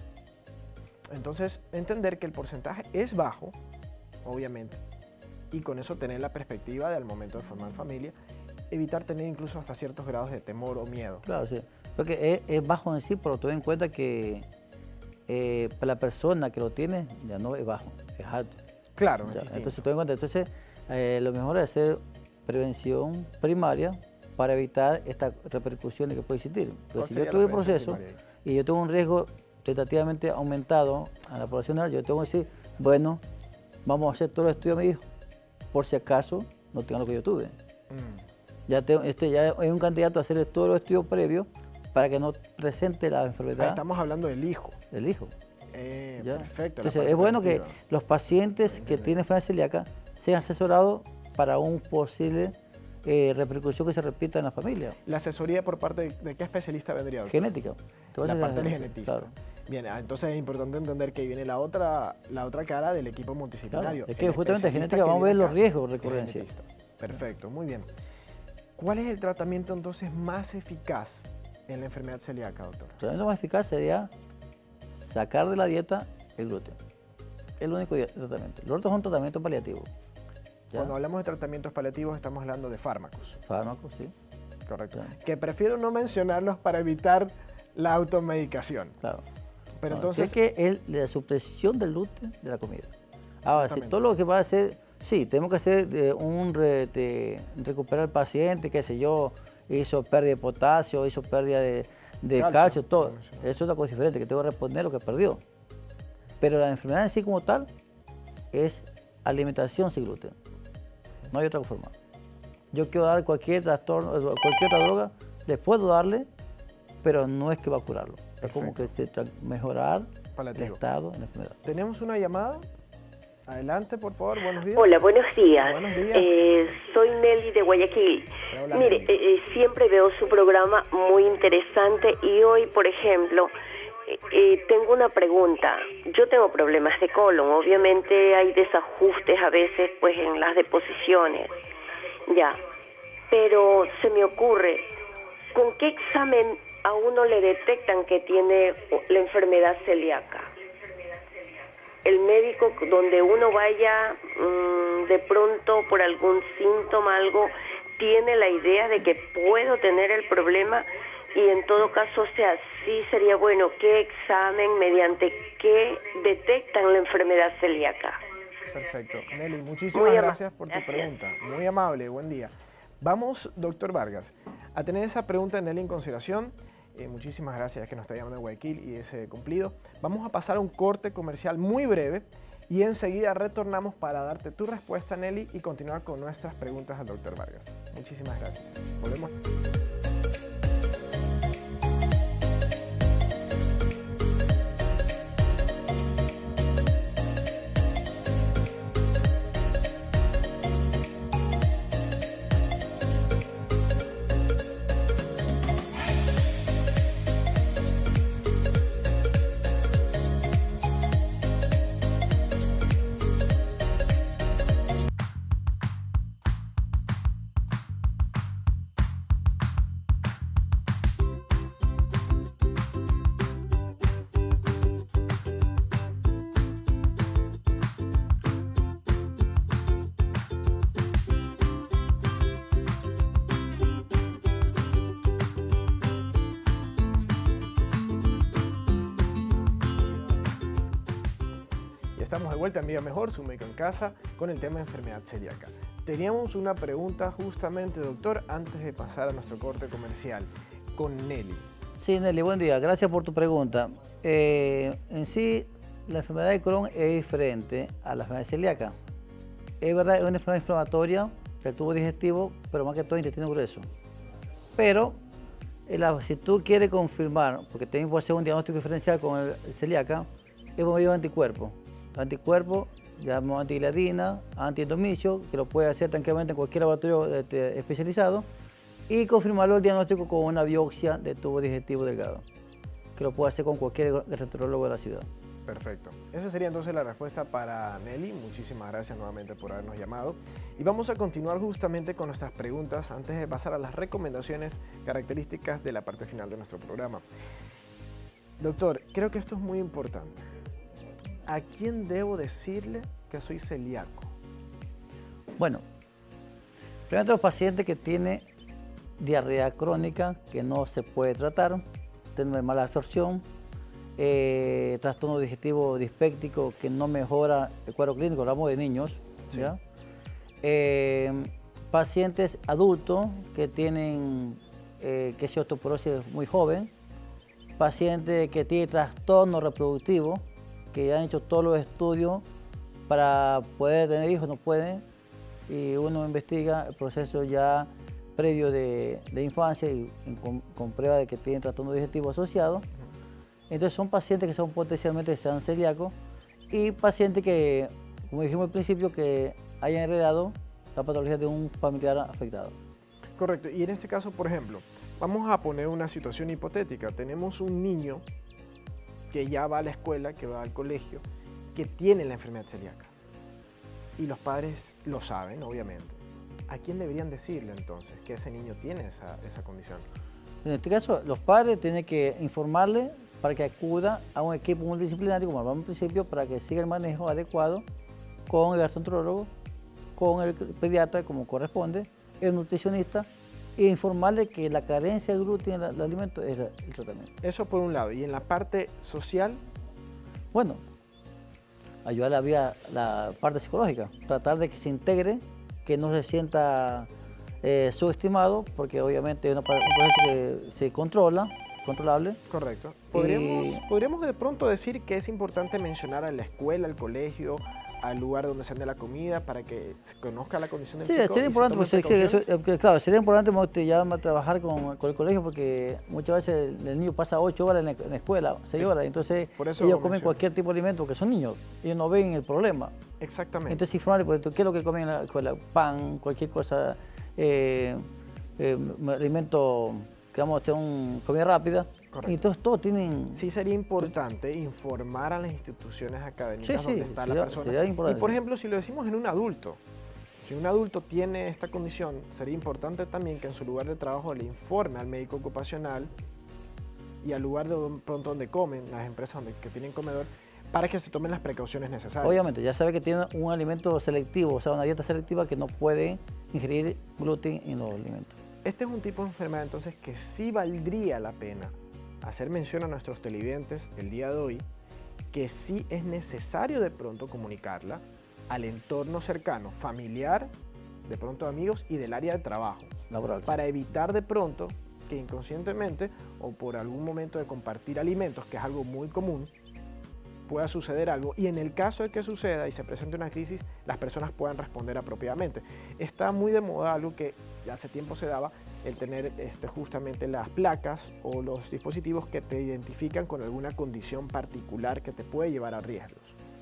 S1: Entonces, entender que el porcentaje es bajo, obviamente, y con eso tener la perspectiva de al momento de formar familia, evitar tener incluso hasta ciertos grados de temor o miedo.
S3: Claro, sí. Porque es, es bajo en sí, pero ten en cuenta que eh, para la persona que lo tiene ya no es bajo, es alto.
S1: Claro,
S3: ya, entonces ten en cuenta, entonces eh, lo mejor es hacer prevención primaria para evitar estas repercusiones que puede existir. Pero si yo tuve el proceso y yo tengo un riesgo tentativamente aumentado a la población general, yo tengo que decir, bueno, vamos a hacer todo el estudio a mi hijo, por si acaso no tenga lo que yo tuve. Mm. Ya, te, este, ya es un candidato a hacer todos los estudios previos para que no presente la enfermedad.
S1: Ah, estamos hablando del hijo.
S3: Del hijo.
S1: Eh, perfecto.
S3: Entonces es bueno que los pacientes que tienen enfermedad celíaca sean asesorados para un posible eh, repercusión que se repita en la familia.
S1: ¿La asesoría por parte de, de qué especialista vendría, doctor?
S3: Genética.
S1: La parte del genetista. Claro. Bien, entonces es importante entender que viene la otra, la otra cara del equipo multidisciplinario.
S3: Claro, es que justamente en genética vamos a ver los riesgos de recurrencia.
S1: Perfecto, muy bien. ¿Cuál es el tratamiento entonces más eficaz en la enfermedad celíaca, doctor?
S3: El tratamiento más eficaz sería sacar de la dieta el gluten. Es el único tratamiento. Los otros son tratamientos paliativos. ¿Ya?
S1: Cuando hablamos de tratamientos paliativos estamos hablando de fármacos.
S3: Fármacos, sí.
S1: Correcto. Ya. Que prefiero no mencionarlos para evitar la automedicación.
S3: Claro.
S1: Pero
S3: no,
S1: entonces...
S3: Es que es la supresión del gluten de la comida. Ahora, si todo lo que va a hacer... Sí, tenemos que hacer eh, un re, de, recuperar al paciente, qué sé yo, hizo pérdida de potasio, hizo pérdida de, de calcio, calcio, todo. Eso es una cosa diferente, que tengo que responder lo que perdió. Pero la enfermedad en sí como tal es alimentación sin gluten. No hay otra forma. Yo quiero dar cualquier trastorno, cualquier otra droga, le puedo darle, pero no es que va a curarlo. Perfecto. Es como que se mejorar Palativo. el estado de la enfermedad.
S1: ¿Tenemos una llamada? Adelante, por favor, buenos días.
S5: Hola, buenos días.
S1: Buenos días.
S5: Eh, soy Nelly de Guayaquil.
S1: Hola,
S5: Mire, eh, eh, siempre veo su programa muy interesante y hoy, por ejemplo, eh, eh, tengo una pregunta. Yo tengo problemas de colon, obviamente hay desajustes a veces pues en las deposiciones, ya, pero se me ocurre, ¿con qué examen a uno le detectan que tiene la enfermedad celíaca? El médico donde uno vaya mmm, de pronto por algún síntoma, algo, tiene la idea de que puedo tener el problema y en todo caso, o sea, sí sería bueno, ¿qué examen, mediante qué detectan la enfermedad celíaca?
S1: Perfecto. Nelly, muchísimas gracias por tu gracias. pregunta. Muy amable, buen día. Vamos, doctor Vargas, a tener esa pregunta de Nelly en consideración. Eh, muchísimas gracias que nos está llamando de Guayaquil y ese cumplido. Vamos a pasar a un corte comercial muy breve y enseguida retornamos para darte tu respuesta, Nelly, y continuar con nuestras preguntas al doctor Vargas. Muchísimas gracias. Volvemos. estamos de vuelta en Vida Mejor, su médico en casa, con el tema de enfermedad celíaca. Teníamos una pregunta justamente, doctor, antes de pasar a nuestro corte comercial, con Nelly.
S3: Sí, Nelly, buen día. Gracias por tu pregunta. Eh, en sí, la enfermedad de Crohn es diferente a la enfermedad celíaca. Es verdad, es una enfermedad inflamatoria del tubo digestivo, pero más que todo intestino grueso. Pero, la, si tú quieres confirmar, porque también puede ser un diagnóstico diferencial con el celíaca, es por medio de anticuerpos. Anticuerpos, llamamos antigliadina, antiendomicio, que lo puede hacer tranquilamente en cualquier laboratorio este, especializado, y confirmarlo el diagnóstico con una biopsia de tubo digestivo delgado, que lo puede hacer con cualquier gastroenterólogo de la ciudad.
S1: Perfecto. Esa sería entonces la respuesta para Nelly. Muchísimas gracias nuevamente por habernos llamado. Y vamos a continuar justamente con nuestras preguntas antes de pasar a las recomendaciones características de la parte final de nuestro programa. Doctor, creo que esto es muy importante. ¿A quién debo decirle que soy celíaco?
S3: Bueno, primero los pacientes que tienen diarrea crónica que no se puede tratar, tienen mala absorción, eh, trastorno digestivo dispéptico que no mejora el cuadro clínico, hablamos de niños, sí. ¿Ya? Eh, pacientes adultos que tienen eh, que es osteoporosis muy joven, pacientes que tienen trastorno reproductivo, que ya han hecho todos los estudios para poder tener hijos, no pueden, y uno investiga el proceso ya previo de, de infancia y con, con prueba de que tienen trastorno digestivo asociado. Entonces son pacientes que son potencialmente sean celíacos y pacientes que, como dijimos al principio, que hayan heredado la patología de un familiar afectado.
S1: Correcto, y en este caso, por ejemplo, vamos a poner una situación hipotética. Tenemos un niño que ya va a la escuela, que va al colegio, que tiene la enfermedad celíaca. Y los padres lo saben, obviamente. ¿A quién deberían decirle entonces que ese niño tiene esa, esa condición?
S3: En este caso, los padres tienen que informarle para que acuda a un equipo multidisciplinario, como hablamos al principio, para que siga el manejo adecuado con el gastroenterólogo, con el pediatra, como corresponde, el nutricionista, e informarle que la carencia de gluten en el alimento es el tratamiento.
S1: Eso por un lado. ¿Y en la parte social?
S3: Bueno, ayudar a la, vía, la parte psicológica, tratar de que se integre, que no se sienta eh, subestimado, porque obviamente es un proceso que se controla, controlable.
S1: Correcto. ¿Podríamos,
S3: y...
S1: ¿Podríamos de pronto decir que es importante mencionar a la escuela, al colegio, al lugar donde se ande la comida para que se conozca la condición del
S3: sí,
S1: chico?
S3: Sería importante, porque, sí, eso, claro, sería importante ya trabajar con, con el colegio porque muchas veces el, el niño pasa ocho horas en la, en la escuela, seis horas, entonces ellos comen menciono. cualquier tipo de alimento porque son niños, ellos no ven el problema.
S1: Exactamente.
S3: Entonces informarle, pues, ¿qué es lo que comen en la escuela? Pan, cualquier cosa, eh, eh, alimento, digamos, un, comida rápida. Correcto. Y entonces todos tienen...
S1: Sí sería importante informar a las instituciones académicas
S3: sí, sí,
S1: donde está
S3: sería,
S1: la persona.
S3: Y
S1: por ejemplo, si lo decimos en un adulto, si un adulto tiene esta condición, sería importante también que en su lugar de trabajo le informe al médico ocupacional y al lugar de donde, pronto donde comen, las empresas donde, que tienen comedor, para que se tomen las precauciones necesarias.
S3: Obviamente, ya sabe que tiene un alimento selectivo, o sea, una dieta selectiva que no puede ingerir gluten en los alimentos.
S1: Este es un tipo de enfermedad entonces que sí valdría la pena hacer mención a nuestros televidentes el día de hoy, que sí es necesario de pronto comunicarla al entorno cercano, familiar, de pronto amigos y del área de trabajo,
S3: laboral,
S1: para
S3: sí.
S1: evitar de pronto que inconscientemente o por algún momento de compartir alimentos, que es algo muy común, pueda suceder algo y en el caso de que suceda y se presente una crisis, las personas puedan responder apropiadamente. Está muy de moda algo que ya hace tiempo se daba, el tener este, justamente las placas o los dispositivos que te identifican con alguna condición particular que te puede llevar a riesgos.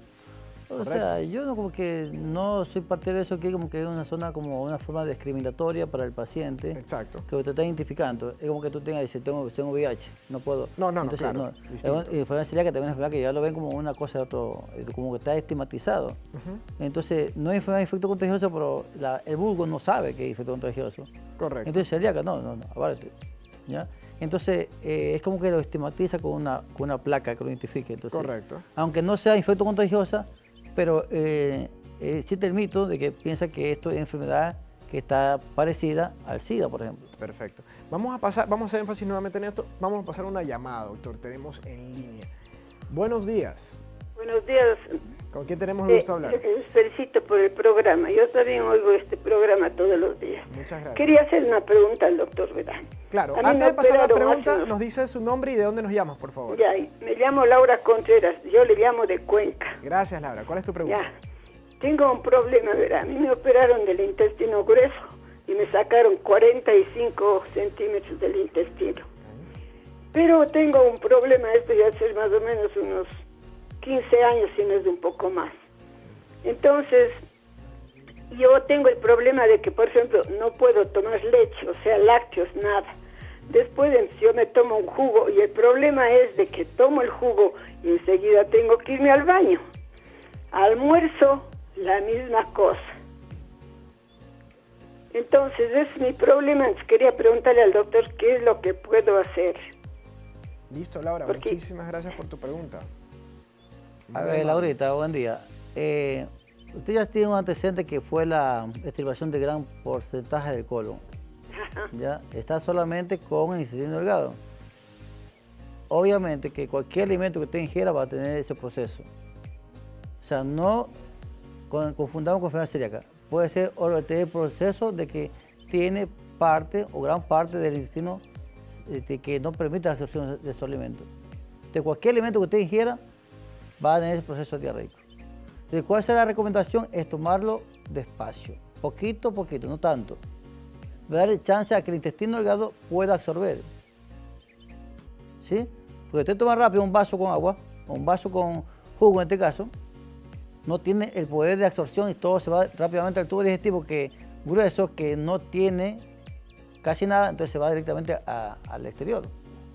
S3: O
S1: ¿Correcto?
S3: sea, yo no, como que no soy partidario de eso, que como que es una zona como una forma discriminatoria para el paciente.
S1: Exacto.
S3: Que te está identificando. Es como que tú tengas, dices, tengo, tengo V I H, no puedo.
S1: No, no,
S3: Entonces,
S1: no, claro.
S3: No. Y enfermedad celíaca también es enfermedad que ya lo ven como una cosa de otro, como que está estigmatizado. Uh-huh. Entonces, no es enfermedad de infecto contagioso, pero la, el vulgo no sabe que es infecto contagioso.
S1: Correcto.
S3: Entonces, celíaca, no, no, no, aparte, ¿ya? Entonces, eh, es como que lo estigmatiza con una, con una placa que lo identifique. Entonces,
S1: correcto.
S3: Aunque no sea infecto contagiosa, pero eh, eh, existe el mito de que piensa que esto es enfermedad que está parecida al SIDA, por ejemplo.
S1: Perfecto. Vamos a pasar, vamos a hacer énfasis nuevamente en esto. Vamos a pasar una llamada, doctor. Tenemos en línea. Buenos días.
S6: Buenos días.
S1: ¿Con quién tenemos el gusto de hablar?
S6: Eh, les felicito por el programa. Yo también oigo este programa todos los días.
S1: Muchas gracias.
S6: Quería hacer una pregunta al doctor Verán.
S1: Claro,
S6: A mí
S1: antes
S6: me
S1: de pasar a la
S6: operaron
S1: pregunta,
S6: hace unos-
S1: nos dice su nombre y de dónde nos llamas, por favor.
S6: Ya, y me llamo Laura Contreras. Yo le llamo de Cuenca.
S1: Gracias, Laura. ¿Cuál es tu pregunta?
S6: Ya. Tengo un problema, verá. A mí me operaron del intestino grueso y me sacaron cuarenta y cinco centímetros del intestino. Pero tengo un problema, esto ya hace más o menos unos quince años, si no es de un poco más. Entonces, yo tengo el problema de que, por ejemplo, no puedo tomar leche, o sea, lácteos, nada. Después de- yo me tomo un jugo y el problema es de que tomo el jugo y enseguida tengo que irme al baño. Almuerzo, la misma cosa. Entonces, ese es mi problema. Quería preguntarle al doctor qué es lo que puedo hacer.
S1: Listo, Laura.
S6: ¿Por qué?
S1: Muchísimas gracias por tu pregunta.
S3: A
S1: Muy
S3: ver,
S1: amable.
S3: Laurita, buen día. Eh, usted ya tiene un antecedente que fue la extirpación de gran porcentaje del colon. Ya está solamente con el intestino delgado. Obviamente que cualquier alimento que usted ingiera va a tener ese proceso. O sea, no con- confundamos con enfermedad celíaca. Puede ser o tener el proceso de que tiene parte o gran parte del intestino este, que no permite la absorción de su alimento. De cualquier alimento que usted ingiera va a tener ese proceso diarreico. Entonces, ¿cuál será la recomendación? Es tomarlo despacio, poquito a poquito, no tanto. Darle chance a que el intestino delgado pueda absorber. ¿Sí? Porque usted toma rápido un vaso con agua, o un vaso con jugo en este caso, no tiene el poder de absorción y todo se va rápidamente al tubo digestivo que grueso, que no tiene casi nada, entonces se va directamente a- al exterior.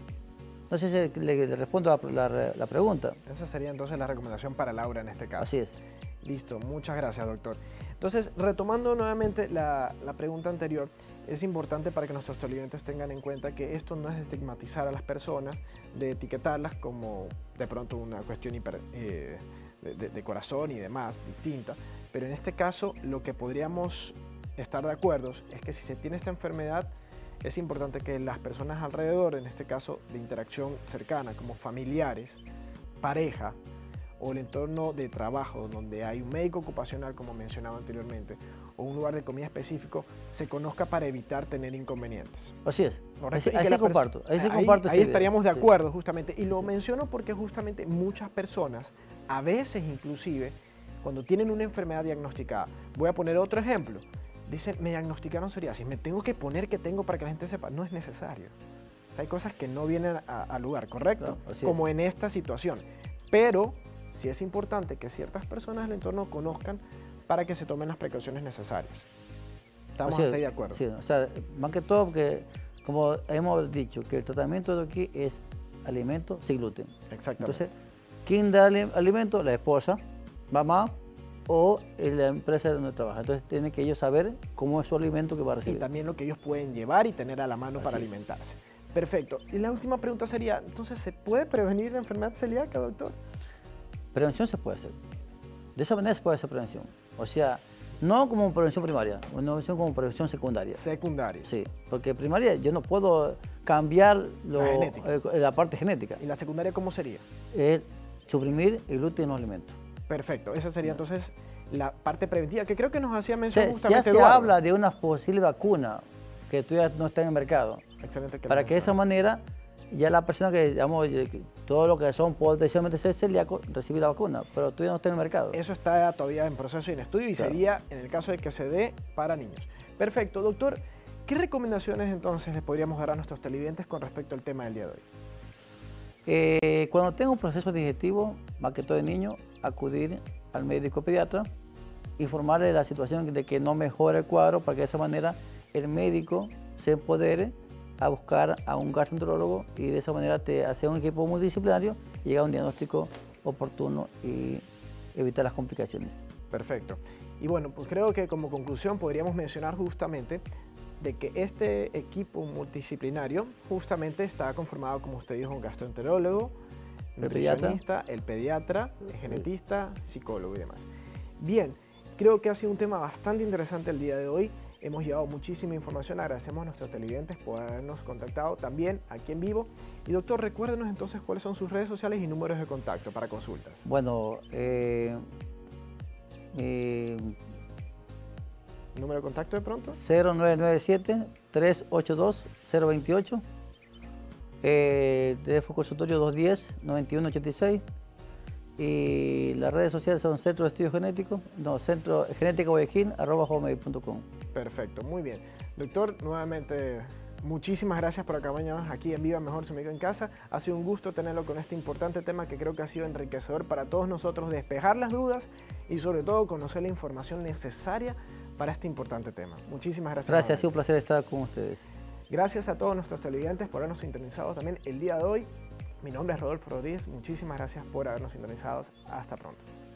S3: No sé si le, le respondo la, la- la pregunta.
S1: Esa sería entonces la recomendación para Laura en este caso.
S3: Así es.
S1: Listo, muchas gracias, doctor. Entonces, retomando nuevamente la, la pregunta anterior, es importante para que nuestros televidentes tengan en cuenta que esto no es estigmatizar a las personas, de etiquetarlas como de pronto una cuestión hiper, eh, de, de- de corazón y demás, distinta, pero en este caso lo que podríamos estar de acuerdo es que si se tiene esta enfermedad, es importante que las personas alrededor, en este caso de interacción cercana, como familiares, pareja, o el entorno de trabajo donde hay un médico ocupacional, como mencionaba anteriormente, o un lugar de comida específico, se conozca para evitar tener inconvenientes.
S3: Así es.
S1: Correcto.
S3: Así,
S1: Y que
S3: así
S1: la pers-
S3: comparto. Ahí, sí
S1: ahí-
S3: comparto esa
S1: ahí
S3: idea.
S1: estaríamos de
S3: Sí.
S1: acuerdo, justamente. Y lo
S3: Sí.
S1: menciono porque justamente muchas personas, a veces inclusive, cuando tienen una enfermedad diagnosticada, voy a poner otro ejemplo, dicen, me diagnosticaron psoriasis, me tengo que poner que tengo para que la gente sepa. No es necesario. O sea, hay cosas que no vienen a- al lugar, ¿correcto?
S3: Claro, así
S1: Como
S3: es.
S1: en esta situación. Pero sí es importante que ciertas personas del entorno conozcan para que se tomen las precauciones necesarias. Estamos
S3: Así es,
S1: hasta ahí de acuerdo.
S3: Sí, o sea, más que todo porque, como hemos dicho, que el tratamiento de aquí es alimento sin gluten.
S1: Exactamente.
S3: Entonces, ¿quién da el alimento? La esposa, mamá o la empresa donde trabaja. Entonces, tienen que ellos saber cómo es su alimento que va a
S1: y
S3: recibir.
S1: también lo que ellos pueden llevar y tener a la mano
S3: Así
S1: para
S3: es.
S1: alimentarse. Perfecto. Y la última pregunta sería, entonces, ¿se puede prevenir la enfermedad celíaca, doctor?
S3: Prevención se puede hacer. De esa manera se puede hacer prevención. O sea, no como prevención primaria, una prevención como prevención secundaria.
S1: Secundario.
S3: Sí, porque primaria yo no puedo cambiar lo-
S1: La genética.
S3: eh, la parte genética.
S1: ¿Y la secundaria cómo sería?
S3: Es suprimir el gluten en los alimentos.
S1: Perfecto. Esa sería entonces la parte preventiva, que creo que nos hacía
S3: O
S1: mención
S3: sea, ya
S1: justamente
S3: se
S1: Eduardo.
S3: habla de una posible vacuna que todavía no está en el mercado,
S1: Excelente que lo
S3: para que de esa
S1: menciona.
S3: manera ya la persona que, digamos, eh, que todo lo que son potencialmente ser celíacos recibe la vacuna, pero todavía no está en el mercado.
S1: Eso está todavía en proceso y en estudio y
S3: Claro.
S1: sería en el caso de que se dé para niños. Perfecto. Doctor, ¿qué recomendaciones entonces les podríamos dar a nuestros televidentes con respecto al tema del día de hoy?
S3: Eh, cuando tenga un proceso digestivo, más que todo de niño, acudir al médico pediatra, informarle de la situación de que no mejora el cuadro, para que de esa manera el médico se empodere a buscar a un gastroenterólogo y de esa manera te hace un equipo multidisciplinario y llega a un diagnóstico oportuno y evitar las complicaciones.
S1: Perfecto. Y bueno, pues creo que como conclusión podríamos mencionar justamente de que este equipo multidisciplinario justamente está conformado, como usted dijo, un gastroenterólogo,
S3: El pediatra.
S1: nutricionista, el pediatra, el genetista, psicólogo y demás. Bien, creo que ha sido un tema bastante interesante el día de hoy hemos llevado muchísima información. Agradecemos a nuestros televidentes por habernos contactado también aquí en vivo. Y doctor, recuérdenos entonces cuáles son sus redes sociales y números de contacto para consultas.
S3: Bueno, eh, eh,
S1: ¿número de contacto de pronto?
S3: cero nueve nueve siete, tres ocho dos, cero dos ocho. Eh, teléfono consultorio dos uno cero, nueve uno ocho seis. Y las redes sociales son Centro de Estudios Genéticos, no, Centro Genética Guayaquil, arroba hotmail punto com.
S1: Perfecto, muy bien. Doctor, nuevamente, muchísimas gracias por acompañarnos aquí en Viva Mejor Su Médico en Casa. Ha sido un gusto tenerlo con este importante tema que creo que ha sido enriquecedor para todos nosotros, despejar las dudas y sobre todo conocer la información necesaria para este importante tema. Muchísimas gracias.
S3: Gracias, ha sido un placer estar con ustedes.
S1: Gracias a todos nuestros televidentes por habernos sintonizado también el día de hoy. Mi nombre es Rodolfo Rodríguez, muchísimas gracias por habernos sintonizado. Hasta pronto.